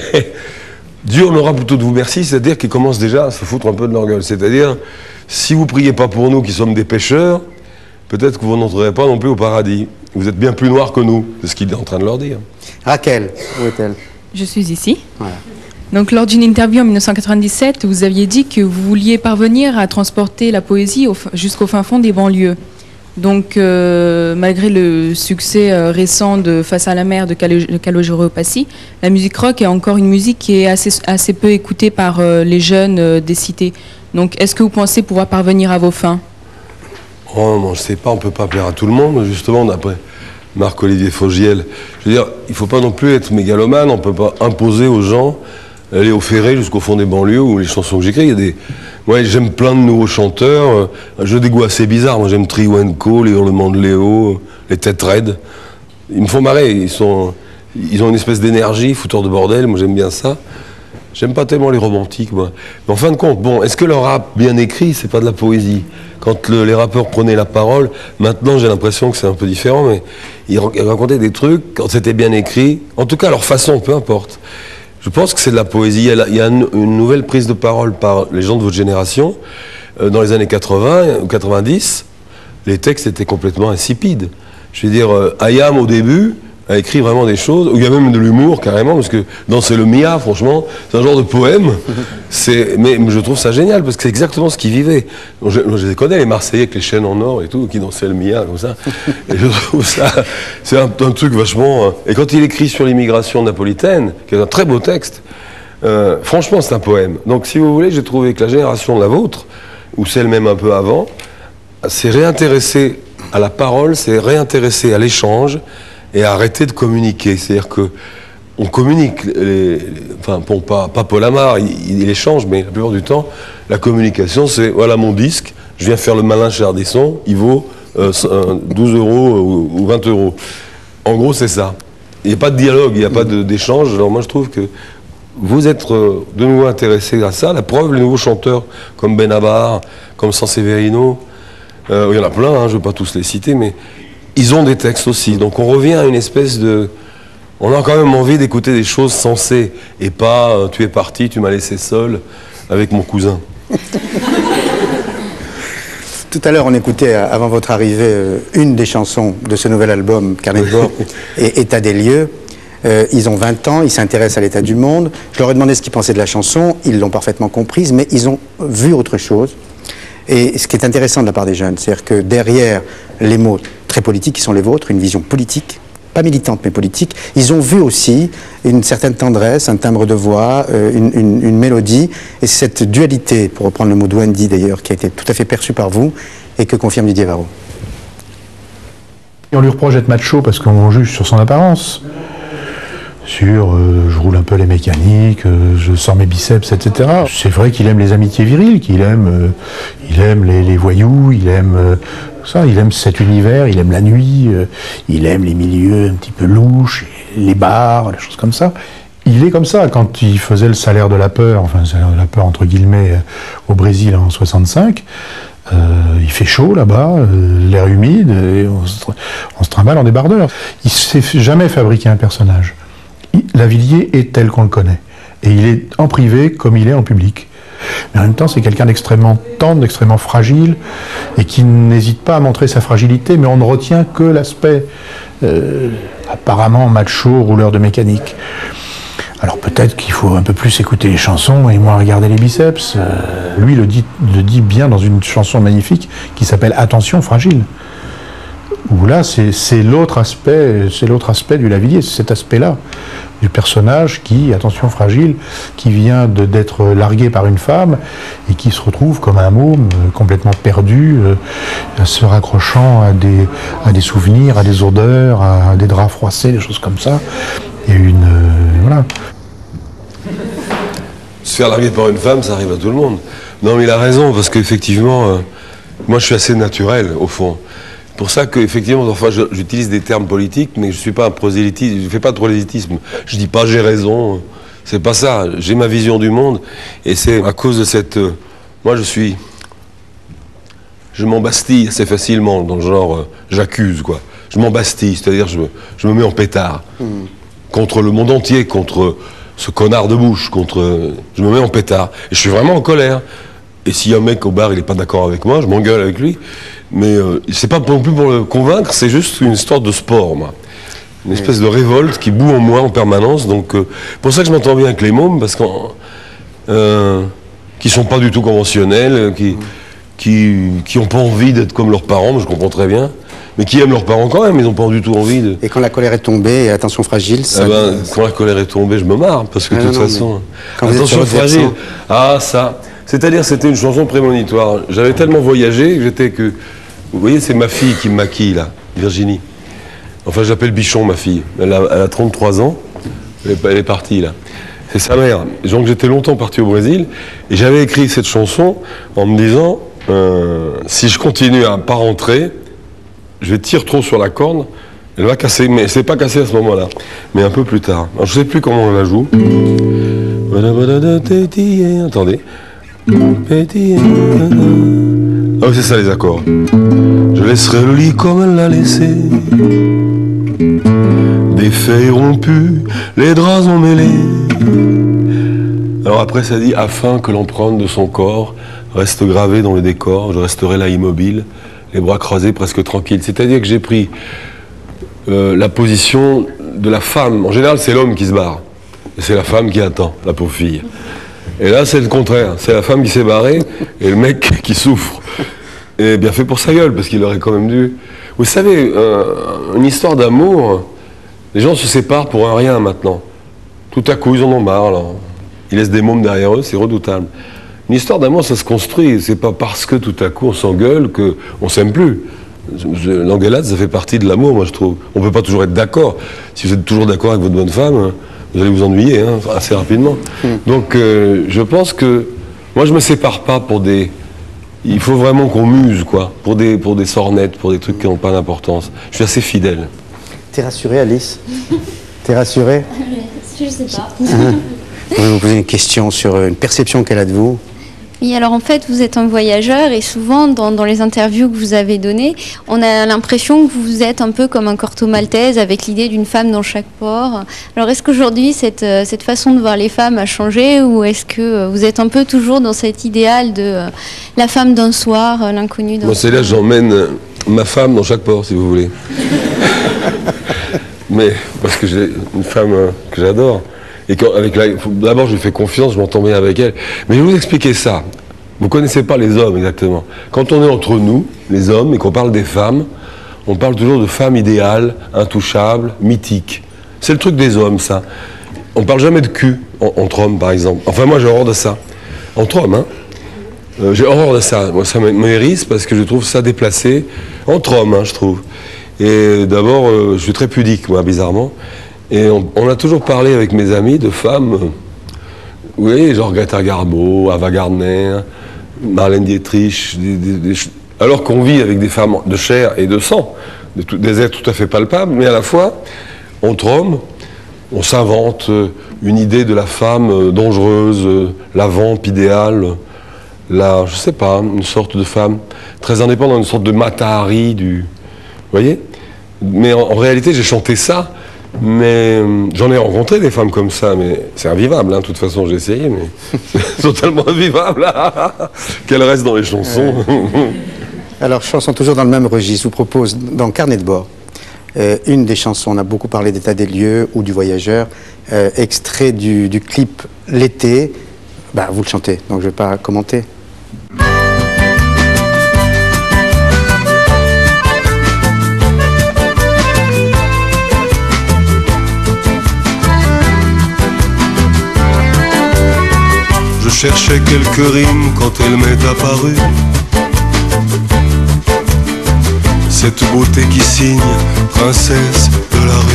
Dieu en aura plutôt de vous merci, c'est-à-dire qu'ils commencent déjà à se foutre un peu de leur gueule. C'est-à-dire, si vous ne priez pas pour nous qui sommes des pécheurs, peut-être que vous n'entrerez pas non plus au paradis. Vous êtes bien plus noirs que nous, c'est ce qu'il est en train de leur dire. Raquel, où est-elle? Je suis ici. Voilà. Donc, lors d'une interview en 1997, vous aviez dit que vous vouliez parvenir à transporter la poésie jusqu'au fin fond des banlieues. Donc, malgré le succès récent de Face à la mer de Calogero-Passy, la musique rock est encore une musique qui est assez peu écoutée par les jeunes des cités. Donc, est-ce que vous pensez pouvoir parvenir à vos fins? Oh non, je ne sais pas, on ne peut pas plaire à tout le monde, justement, d'après Marc-Olivier Fogiel. Je veux dire, il ne faut pas non plus être mégalomane, on ne peut pas imposer aux gens aller au Ferré jusqu'au fond des banlieues où les chansons que j'écris, moi j'aime plein de nouveaux chanteurs, j'ai des goûts assez bizarres, moi j'aime Trio & Co, les Hurlements de Léo, les Têtes Raides. Ils me font marrer, ils ont une espèce d'énergie, fouteurs de bordel, moi j'aime bien ça. J'aime pas tellement les romantiques, moi. Mais en fin de compte, bon, est-ce que le rap bien écrit, c'est pas de la poésie? Quand les rappeurs prenaient la parole, maintenant j'ai l'impression que c'est un peu différent, mais ils racontaient des trucs, quand c'était bien écrit, en tout cas leur façon, peu importe. Je pense que c'est de la poésie. Il y a une nouvelle prise de parole par les gens de votre génération. Dans les années 80 ou 90, les textes étaient complètement insipides. Je veux dire, Hayam, au début, a écrit vraiment des choses, où il y a même de l'humour, carrément, parce que dans C'est le Mia, franchement, c'est un genre de poème. Mais je trouve ça génial, parce que c'est exactement ce qu'ils vivaient. Je les connais, les Marseillais avec les chaînes en or et tout, qui dansaient le Mia, comme ça. Et je trouve ça, c'est un truc vachement... Et quand il écrit sur l'immigration napolitaine, qui est un très beau texte, franchement, c'est un poème. Donc, si vous voulez, j'ai trouvé que la génération de la vôtre, ou celle même un peu avant, s'est réintéressée à la parole, s'est réintéressée à l'échange, et arrêter de communiquer. C'est-à-dire qu'on communique, enfin, bon, pas Paul Amar, il échange, mais la plupart du temps, la communication, c'est, voilà mon disque, je viens faire le malin chez Ardesson, il vaut 12 € ou 20 €. En gros, c'est ça. Il n'y a pas de dialogue, il n'y a pas d'échange. Alors moi, je trouve que vous êtes de nouveau intéressés à ça. La preuve, les nouveaux chanteurs, comme Benabar, comme Sanseverino, il y en a plein, hein, je ne vais pas tous les citer, mais ils ont des textes aussi, donc on revient à une espèce de... On a quand même envie d'écouter des choses sensées, et pas tu es parti, tu m'as laissé seul avec mon cousin. Tout à l'heure, on écoutait, avant votre arrivée, une des chansons de ce nouvel album, Carnet de bord, et État des lieux. Ils ont 20 ans, ils s'intéressent à l'état du monde. Je leur ai demandé ce qu'ils pensaient de la chanson, ils l'ont parfaitement comprise, mais ils ont vu autre chose. Et ce qui est intéressant de la part des jeunes, c'est-à-dire que derrière les mots très politiques qui sont les vôtres, une vision politique pas militante mais politique, ils ont vu aussi une certaine tendresse, un timbre de voix, une mélodie, et c'est cette dualité, pour reprendre le mot de Wendy d'ailleurs, qui a été tout à fait perçue par vous et que confirme Didier Varro. On lui reproche d'être macho parce qu'on juge sur son apparence, sur je roule un peu les mécaniques, je sors mes biceps, etc. C'est vrai qu'il aime les amitiés viriles, qu'il aime, il aime les voyous, il aime ça, il aime cet univers, il aime la nuit, il aime les milieux un petit peu louches, les bars, les choses comme ça. Il est comme ça. Quand il faisait le salaire de la peur, enfin le salaire de la peur entre guillemets, au Brésil en 65, il fait chaud là-bas, l'air humide, et on se trimballe en débardeur. Il ne s'est jamais fabriqué un personnage. Lavilliers est tel qu'on le connaît. Et il est en privé comme il est en public. Mais en même temps, c'est quelqu'un d'extrêmement tendre, d'extrêmement fragile, et qui n'hésite pas à montrer sa fragilité, mais on ne retient que l'aspect apparemment macho, rouleur de mécanique. Alors peut-être qu'il faut un peu plus écouter les chansons et moins regarder les biceps. Lui le dit bien dans une chanson magnifique qui s'appelle « Attention, fragile ». Où là, c'est l'autre aspect du Lavilliers, c'est cet aspect-là, du personnage qui, attention fragile, qui vient d'être largué par une femme et qui se retrouve comme un môme complètement perdu, se raccrochant à des souvenirs, à des odeurs, à des draps froissés, des choses comme ça. Il y a voilà. Se faire larguer par une femme, ça arrive à tout le monde. Non, mais il a raison, parce qu'effectivement, moi je suis assez naturel, au fond. Pour ça qu'effectivement, enfin, j'utilise des termes politiques, mais je ne suis pas un prosélytisme, je ne fais pas de prosélytisme. Je ne dis pas j'ai raison, c'est pas ça. J'ai ma vision du monde, et c'est à cause de cette... moi je m'embastille assez facilement, dans le genre j'accuse, quoi. Je m'embastille, c'est-à-dire je me mets en pétard. Contre le monde entier, contre ce connard de Bush, je me mets en pétard. Et je suis vraiment en colère. Et si un mec au bar, il n'est pas d'accord avec moi, je m'engueule avec lui. Mais c'est pas non plus pour le convaincre, c'est juste une histoire de sport, moi. Une espèce de révolte qui bout en moi en permanence. Donc, pour ça que je m'entends bien avec les mômes, parce qui sont pas du tout conventionnels, qui ont pas envie d'être comme leurs parents, je comprends très bien. Mais qui aiment leurs parents quand même, ils n'ont pas du tout envie de... Et quand la colère est tombée, et attention fragile, ça... quand la colère est tombée, je me marre, parce que de toute façon... Attention fragile, ça... C'est-à-dire, c'était une chanson prémonitoire. J'avais tellement voyagé que vous voyez, c'est ma fille qui me maquille, là, Virginie. Enfin, j'appelle Bichon, ma fille. Elle a 33 ans, elle est partie, là. C'est sa mère. Donc, j'étais longtemps parti au Brésil, et j'avais écrit cette chanson en me disant, si je continue à ne pas rentrer, je vais tirer trop sur la corde, elle va casser, mais c'est pas cassé à ce moment-là, mais un peu plus tard. Alors, je sais plus comment on la joue. Attendez. Ah oui, c'est ça les accords. Je laisserai le lit comme elle l'a laissé. Des feuilles rompues, les draps emmêlés. Alors après ça dit, afin que l'empreinte de son corps reste gravée dans le décor, je resterai là immobile, les bras croisés, presque tranquille. C'est-à-dire que j'ai pris la position de la femme. En général, c'est l'homme qui se barre. Et c'est la femme qui attend, la pauvre fille. Et là, c'est le contraire. C'est la femme qui s'est barrée et le mec qui souffre. Et bien fait pour sa gueule, parce qu'il aurait quand même dû... Vous savez, une histoire d'amour, les gens se séparent pour un rien maintenant. Tout à coup, ils en ont marre. Là. Ils laissent des mômes derrière eux, c'est redoutable. Une histoire d'amour, ça se construit. C'est pas parce que tout à coup on s'engueule qu'on s'aime plus. L'engueulade, ça fait partie de l'amour, moi je trouve. On peut pas toujours être d'accord. Si vous êtes toujours d'accord avec votre bonne femme, vous allez vous ennuyer assez rapidement. Donc je pense que moi je me sépare pas pour des... Il faut vraiment qu'on muse, quoi, pour des sornettes, pour des trucs qui n'ont pas d'importance. Je suis assez fidèle. T'es rassurée, Alice? T'es rassurée? Je sais pas. Je vais vous poser une question sur une perception qu'elle a de vous. Oui, alors en fait, vous êtes un voyageur et souvent, dans les interviews que vous avez données, on a l'impression que vous êtes un peu comme un Corto Maltese avec l'idée d'une femme dans chaque port. Alors est-ce qu'aujourd'hui, cette façon de voir les femmes a changé ou est-ce que vous êtes un peu toujours dans cet idéal de la femme d'un soir, l'inconnu d'un soir? Moi, c'est là j'emmène ma femme dans chaque port, si vous voulez. Mais parce que j'ai une femme que j'adore. Et d'abord, je lui fais confiance, je m'entends bien avec elle. Mais je vais vous expliquer ça. Vous ne connaissez pas les hommes exactement. Quand on est entre nous, les hommes, et qu'on parle des femmes, on parle toujours de femme idéale, intouchable, mythique. C'est le truc des hommes, ça. On parle jamais de cul entre hommes, par exemple. Enfin, moi, j'ai horreur de ça. Entre hommes, hein. J'ai horreur de ça. Moi, ça m'hérisse parce que je trouve ça déplacé. Entre hommes, hein, je trouve. Et d'abord, je suis très pudique, moi, bizarrement. Et on a toujours parlé avec mes amis de femmes, oui, genre Greta Garbo, Ava Gardner, Marlène Dietrich, alors qu'on vit avec des femmes de chair et de sang, des êtres tout à fait palpables, mais à la fois, entre hommes, on s'invente une idée de la femme dangereuse, la vampe idéale, je sais pas, une sorte de femme très indépendante, une sorte de Mata Hari du... Vous voyez? Mais en réalité, j'ai chanté ça, mais j'en ai rencontré des femmes comme ça, mais c'est invivable, hein, de toute façon, j'ai essayé, mais c'est totalement invivable, qu'elles restent dans les chansons. Alors, chanson toujours dans le même registre, je vous propose, dans Carnet de bord, une des chansons, on a beaucoup parlé d'état des lieux ou du voyageur, extrait du clip L'été, bah, vous le chantez, donc je ne vais pas commenter. Je cherchais quelques rimes quand elle m'est apparue. Cette beauté qui signe princesse de la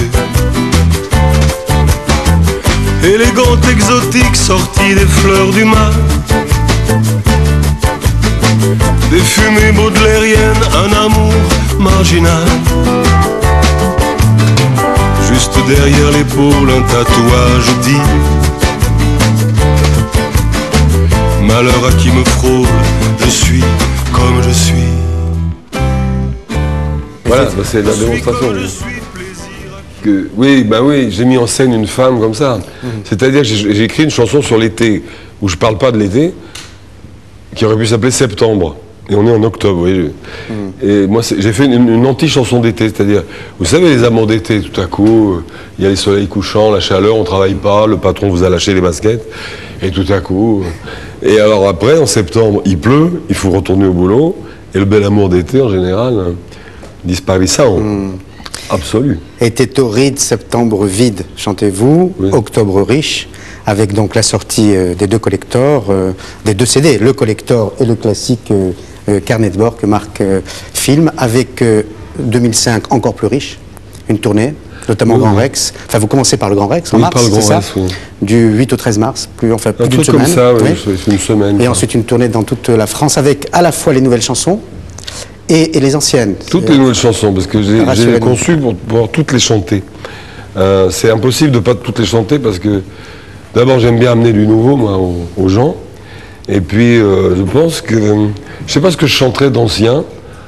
rue. Élégante, exotique, sortie des fleurs du mal. Des fumées baudelairiennes, un amour marginal. Juste derrière l'épaule, un tatouage dit: malheur à qui me frôle, je suis comme je suis. Voilà, bah c'est la démonstration. Oui, j'ai mis en scène une femme comme ça. C'est-à-dire que j'ai écrit une chanson sur l'été, où je parle pas de l'été, qui aurait pu s'appeler Septembre. Et on est en octobre, vous voyez. Et moi, j'ai fait une anti-chanson d'été, c'est-à-dire, vous savez, les amours d'été, tout à coup, il y a les soleils couchants, la chaleur, on travaille pas, le patron vous a lâché les baskets, et tout à coup... Et alors après, en septembre, il pleut, il faut retourner au boulot, et le bel amour d'été, en général, disparaissant. Absolu. Été torride, septembre vide, chantez-vous, oui. Octobre riche, avec donc la sortie des deux collectors, des deux CD, le collector et le classique Carnet de bord que Marc filme, avec 2005 encore plus riche, une tournée, notamment au Grand Rex. Enfin, vous commencez par le Grand Rex en mars, c'est ça, du 8 au 13 mars, plus d'une semaine. Comme ça, oui. Une semaine. Et ensuite une tournée dans toute la France avec à la fois les nouvelles chansons et les anciennes. Toutes les nouvelles chansons, parce que j'ai conçu pour pouvoir toutes les chanter. C'est impossible de ne pas toutes les chanter parce que d'abord j'aime bien amener du nouveau moi, aux gens. Et puis je pense que, je ne sais pas ce que je chanterais d'ancien.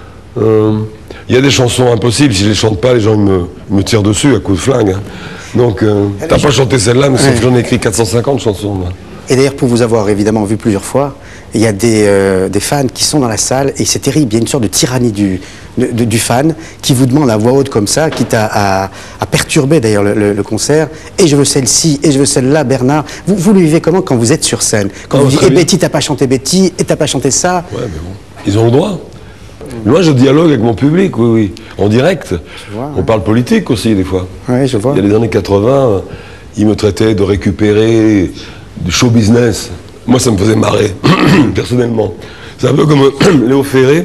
Il y a des chansons impossibles, si je ne les chante pas, les gens ils me tirent dessus à coups de flingue. Hein. Donc t'as pas chanté celle-là, mais sauf que j'en ai écrit 450 chansons. Moi. Et d'ailleurs, pour vous avoir évidemment vu plusieurs fois, il y a des fans qui sont dans la salle et c'est terrible, il y a une sorte de tyrannie du fan qui vous demande à voix haute comme ça, quitte à perturber d'ailleurs le concert, et je veux celle-ci, et je veux celle-là, Bernard. Vous le vivez comment quand vous êtes sur scène? Quand vous dites, Betty, t'as pas chanté Betty, et t'as pas chanté ça? Ouais, mais bon, ils ont le droit. Moi, je dialogue avec mon public, oui, en direct. On parle politique aussi, des fois. Oui, je vois. Il y a les années 80, ils me traitaient de récupérer du show business. Moi, ça me faisait marrer, personnellement. C'est un peu comme Léo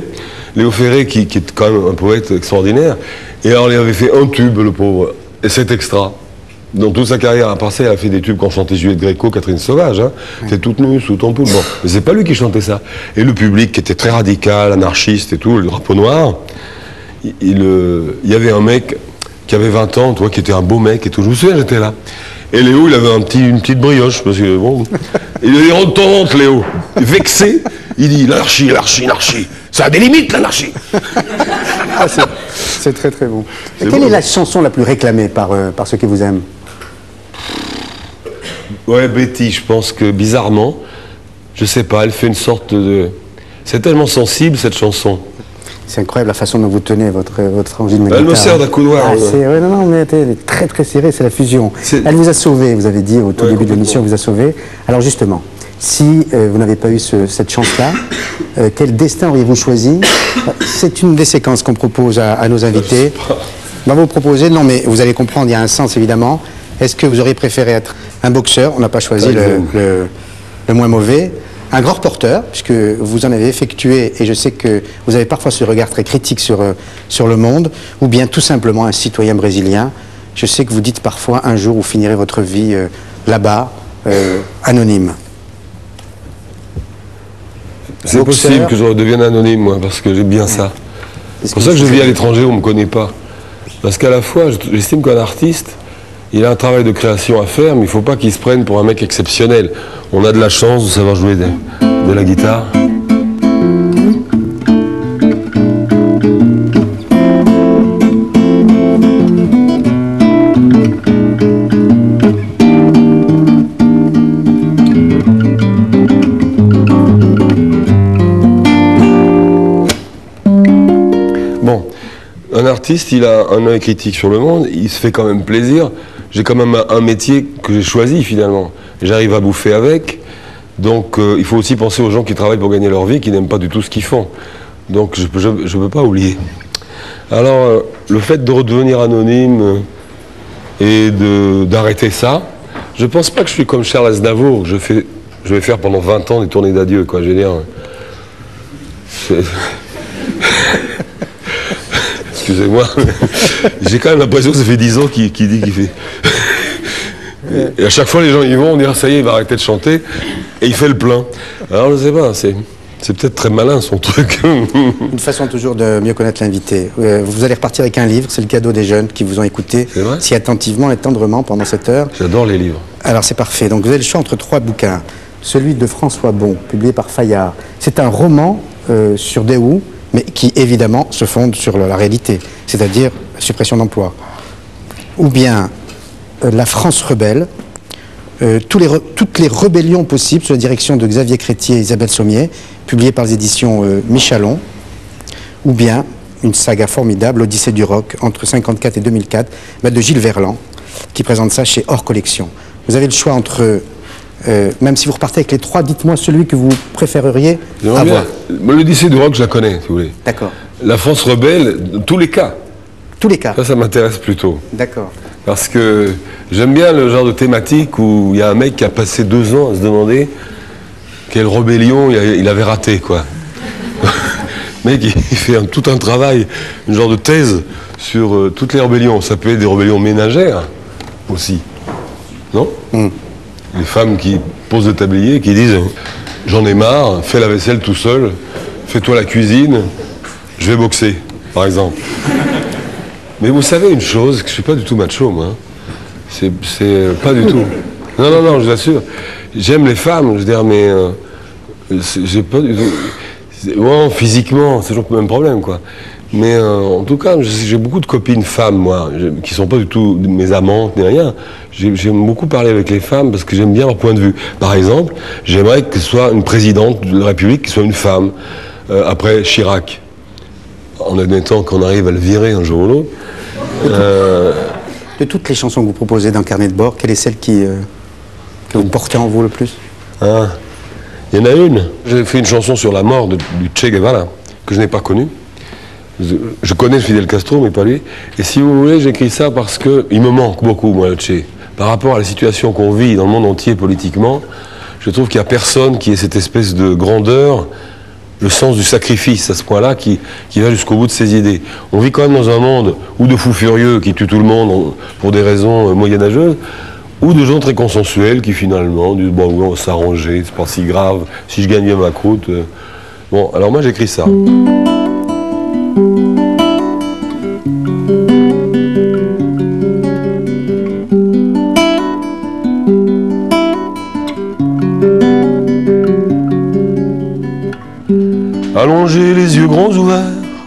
Ferré, qui est quand même un poète extraordinaire. Et alors, il avait fait un tube, le pauvre, et 7 extras. Dans toute sa carrière, à part ça, il a fait des tubes quand chantait Juliette Gréco, Catherine Sauvage. Hein. C'est toute nue, sous ton poule. Bon, mais c'est pas lui qui chantait ça. Et le public, qui était très radical, anarchiste et tout, le drapeau noir, il y avait un mec qui avait 20 ans, toi, qui était un beau mec et tout. Je me souviens, j'étais là. Et Léo, il avait une petite brioche, parce que bon... Il a dit, retourne, Léo. Vexé, il dit, l'anarchie, ça a des limites, l'anarchie. Ah, c'est très très bon. Quelle est la chanson la plus réclamée par ceux qui vous aiment? Ouais, Betty, je pense que bizarrement, je sais pas, elle fait une sorte de... C'est tellement sensible, cette chanson. C'est incroyable la façon dont vous tenez votre frangine de guitare. Elle me sert d'accoudoir. Non, mais elle est très très serrée, c'est la fusion. Elle vous a sauvé, vous avez dit au tout début de l'émission, elle vous a sauvé. Alors justement, si vous n'avez pas eu cette chance-là, quel destin auriez-vous choisi? C'est une des séquences qu'on propose à nos invités. On va vous proposer, non mais vous allez comprendre, il y a un sens évidemment. Est-ce que vous auriez préféré être un boxeur? On n'a pas choisi le moins mauvais. Un grand reporter, puisque vous en avez effectué, et je sais que vous avez parfois ce regard très critique sur le monde, ou bien tout simplement un citoyen brésilien. Je sais que vous dites parfois, un jour, vous finirez votre vie là-bas, anonyme. C'est possible que je redevienne anonyme, moi, parce que j'aime bien ça. C'est pour ça que je vis à l'étranger, on ne me connaît pas. Parce qu'à la fois, j'estime qu'un artiste, il a un travail de création à faire, mais il ne faut pas qu'il se prenne pour un mec exceptionnel. On a de la chance de savoir jouer de la guitare. Bon, un artiste, il a un œil critique sur le monde, il se fait quand même plaisir. J'ai quand même un métier que j'ai choisi finalement. J'arrive à bouffer avec, donc il faut aussi penser aux gens qui travaillent pour gagner leur vie, qui n'aiment pas du tout ce qu'ils font. Donc je ne peux pas oublier. Alors le fait de redevenir anonyme et d'arrêter ça, je ne pense pas que je suis comme Charles Aznavour. Je vais faire pendant 20 ans des tournées d'adieu, quoi. Je veux dire, excusez-moi, j'ai quand même l'impression que ça fait 10 ans qu'il dit qu'il fait. Et à chaque fois, les gens y vont, on dit, ah, ça y est, il va arrêter de chanter, et il fait le plein. Alors, je ne sais pas, c'est peut-être très malin, son truc. Une façon toujours de mieux connaître l'invité. Vous allez repartir avec un livre, c'est le cadeau des jeunes qui vous ont écouté si attentivement et tendrement pendant cette heure. J'adore les livres. Alors, c'est parfait. Donc, vous avez le choix entre 3 bouquins. Celui de François Bon, publié par Fayard. C'est un roman sur Daewoo, mais qui évidemment se fonde sur la réalité, c'est-à-dire la suppression d'emplois. Ou bien La France rebelle, toutes les rébellions possibles sous la direction de Xavier Crétier et Isabelle Sommier, publié par les éditions Michalon. Ou bien une saga formidable, l'Odyssée du rock, entre 1954 et 2004, de Gilles Verland, qui présente ça chez Hors Collection. Vous avez le choix entre... même si vous repartez avec les 3, dites-moi celui que vous préféreriez avoir. L'Odyssée du rock, je la connais, si vous voulez. D'accord. La France rebelle, tous les cas. Tous les cas. Ça m'intéresse plutôt. D'accord. Parce que j'aime bien le genre de thématique où il y a un mec qui a passé 2 ans à se demander quelle rébellion il avait raté, quoi. Le mec, il fait tout un travail, une genre de thèse sur toutes les rébellions. Ça peut être des rébellions ménagères aussi, non? Les femmes qui posent le tablier, qui disent « J'en ai marre, fais la vaisselle tout seul, fais-toi la cuisine, je vais boxer », par exemple. Mais vous savez une chose, que je ne suis pas du tout macho, moi. C'est pas du tout. Non, je vous assure. J'aime les femmes, je veux dire, mais j'ai pas du tout... Bon, physiquement, c'est toujours le même problème, quoi. Mais en tout cas, j'ai beaucoup de copines femmes, moi, qui ne sont pas du tout mes amantes ni rien. J'aime beaucoup parler avec les femmes parce que j'aime bien leur point de vue. Par exemple, j'aimerais que ce soit une présidente de la République qui soit une femme, après Chirac. En admettant qu'on arrive à le virer un jour ou l'autre. De toutes les chansons que vous proposez dans Carnet de bord, quelle est celle que vous portez en vous le plus? Il y en a une. J'ai fait une chanson sur la mort du Che Guevara, que je n'ai pas connue. Je connais Fidel Castro, mais pas lui. Et si vous voulez, j'écris ça parce qu'il me manque beaucoup, moi, le Che. Par rapport à la situation qu'on vit dans le monde entier politiquement, je trouve qu'il n'y a personne qui ait cette espèce de grandeur, le sens du sacrifice à ce point-là, qui va jusqu'au bout de ses idées. On vit quand même dans un monde ou de fous furieux qui tuent tout le monde pour des raisons moyenâgeuses, ou de gens très consensuels qui finalement disent « bon, on va s'arranger, c'est pas si grave, si je gagne ma croûte. » Bon, alors moi j'écris ça. Allongé les yeux grands ouverts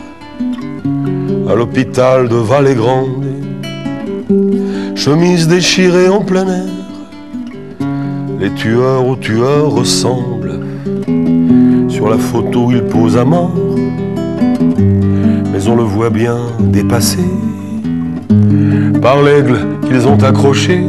à l'hôpital de Vallée-Grande, chemise déchirée en plein air, les tueurs aux tueurs ressemblent. Sur la photo ils posent à mort, on le voit bien dépassé par l'aigle qu'ils ont accroché,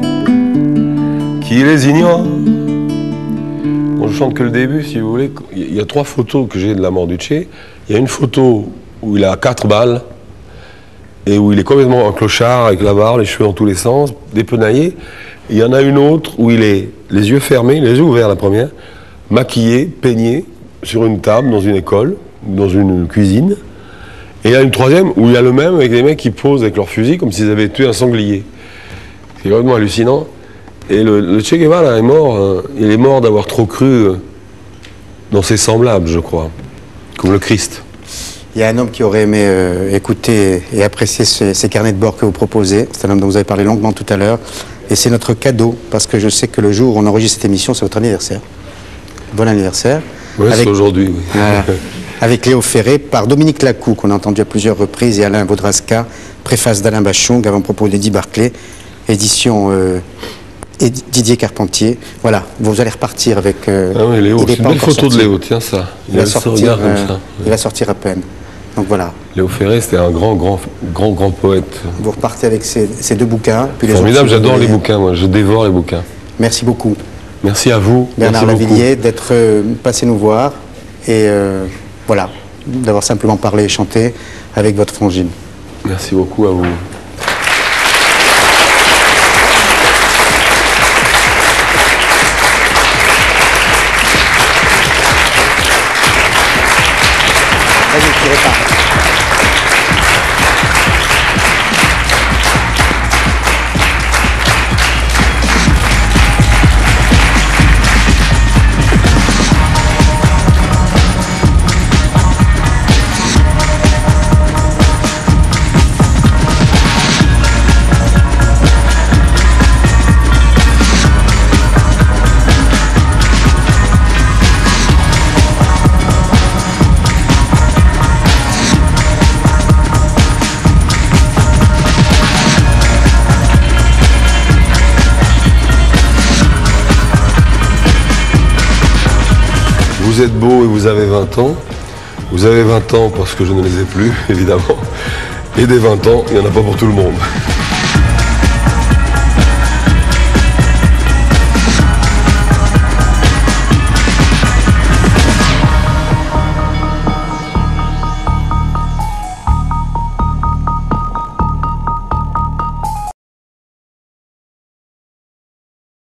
qui les ignore. Bon, je chante que le début, si vous voulez. Il y a 3 photos que j'ai de la mort du Che. Il y a une photo où il a 4 balles et où il est complètement un clochard avec la barbe, les cheveux dans tous les sens, dépenaillé. Il y en a une autre où il est les yeux fermés, les yeux ouverts la première, maquillé, peigné, sur une table dans une école, dans une cuisine. Et il y a une troisième où il y a le même avec des mecs qui posent avec leur fusil comme s'ils avaient tué un sanglier. C'est vraiment hallucinant. Et le Che Guevara est mort, il est mort d'avoir trop cru dans ses semblables, je crois, comme le Christ. Il y a un homme qui aurait aimé écouter et apprécier ces carnets de bord que vous proposez. C'est un homme dont vous avez parlé longuement tout à l'heure. Et c'est notre cadeau, parce que je sais que le jour où on enregistre cette émission, c'est votre anniversaire. Bon anniversaire. Oui, c'est aujourd'hui. Oui. Voilà, avec Léo Ferré, par Dominique Lacou, qu'on a entendu à plusieurs reprises, et Alain Vaudrasca, préface d'Alain Bachung, avant-propos d'Eddie Barclay, édition et Didier Carpentier. Voilà, vous allez repartir avec... ah oui, Léo, c'est une belle photo de Léo, tiens ça. Il va sortir à peine. Donc voilà. Léo Ferré, c'était un grand poète. Vous repartez avec ces 2 bouquins. Puis formidable, j'adore les bouquins, moi, je dévore les bouquins. Merci beaucoup. Merci à vous. Bernard Lavilliers, d'être passé nous voir et voilà, d'avoir simplement parlé et chanté avec votre frangine. Merci beaucoup à vous. Vas-y, tu repars. Vous êtes beau et vous avez 20 ans. Vous avez 20 ans parce que je ne les ai plus, évidemment. Et des 20 ans, il n'y en a pas pour tout le monde.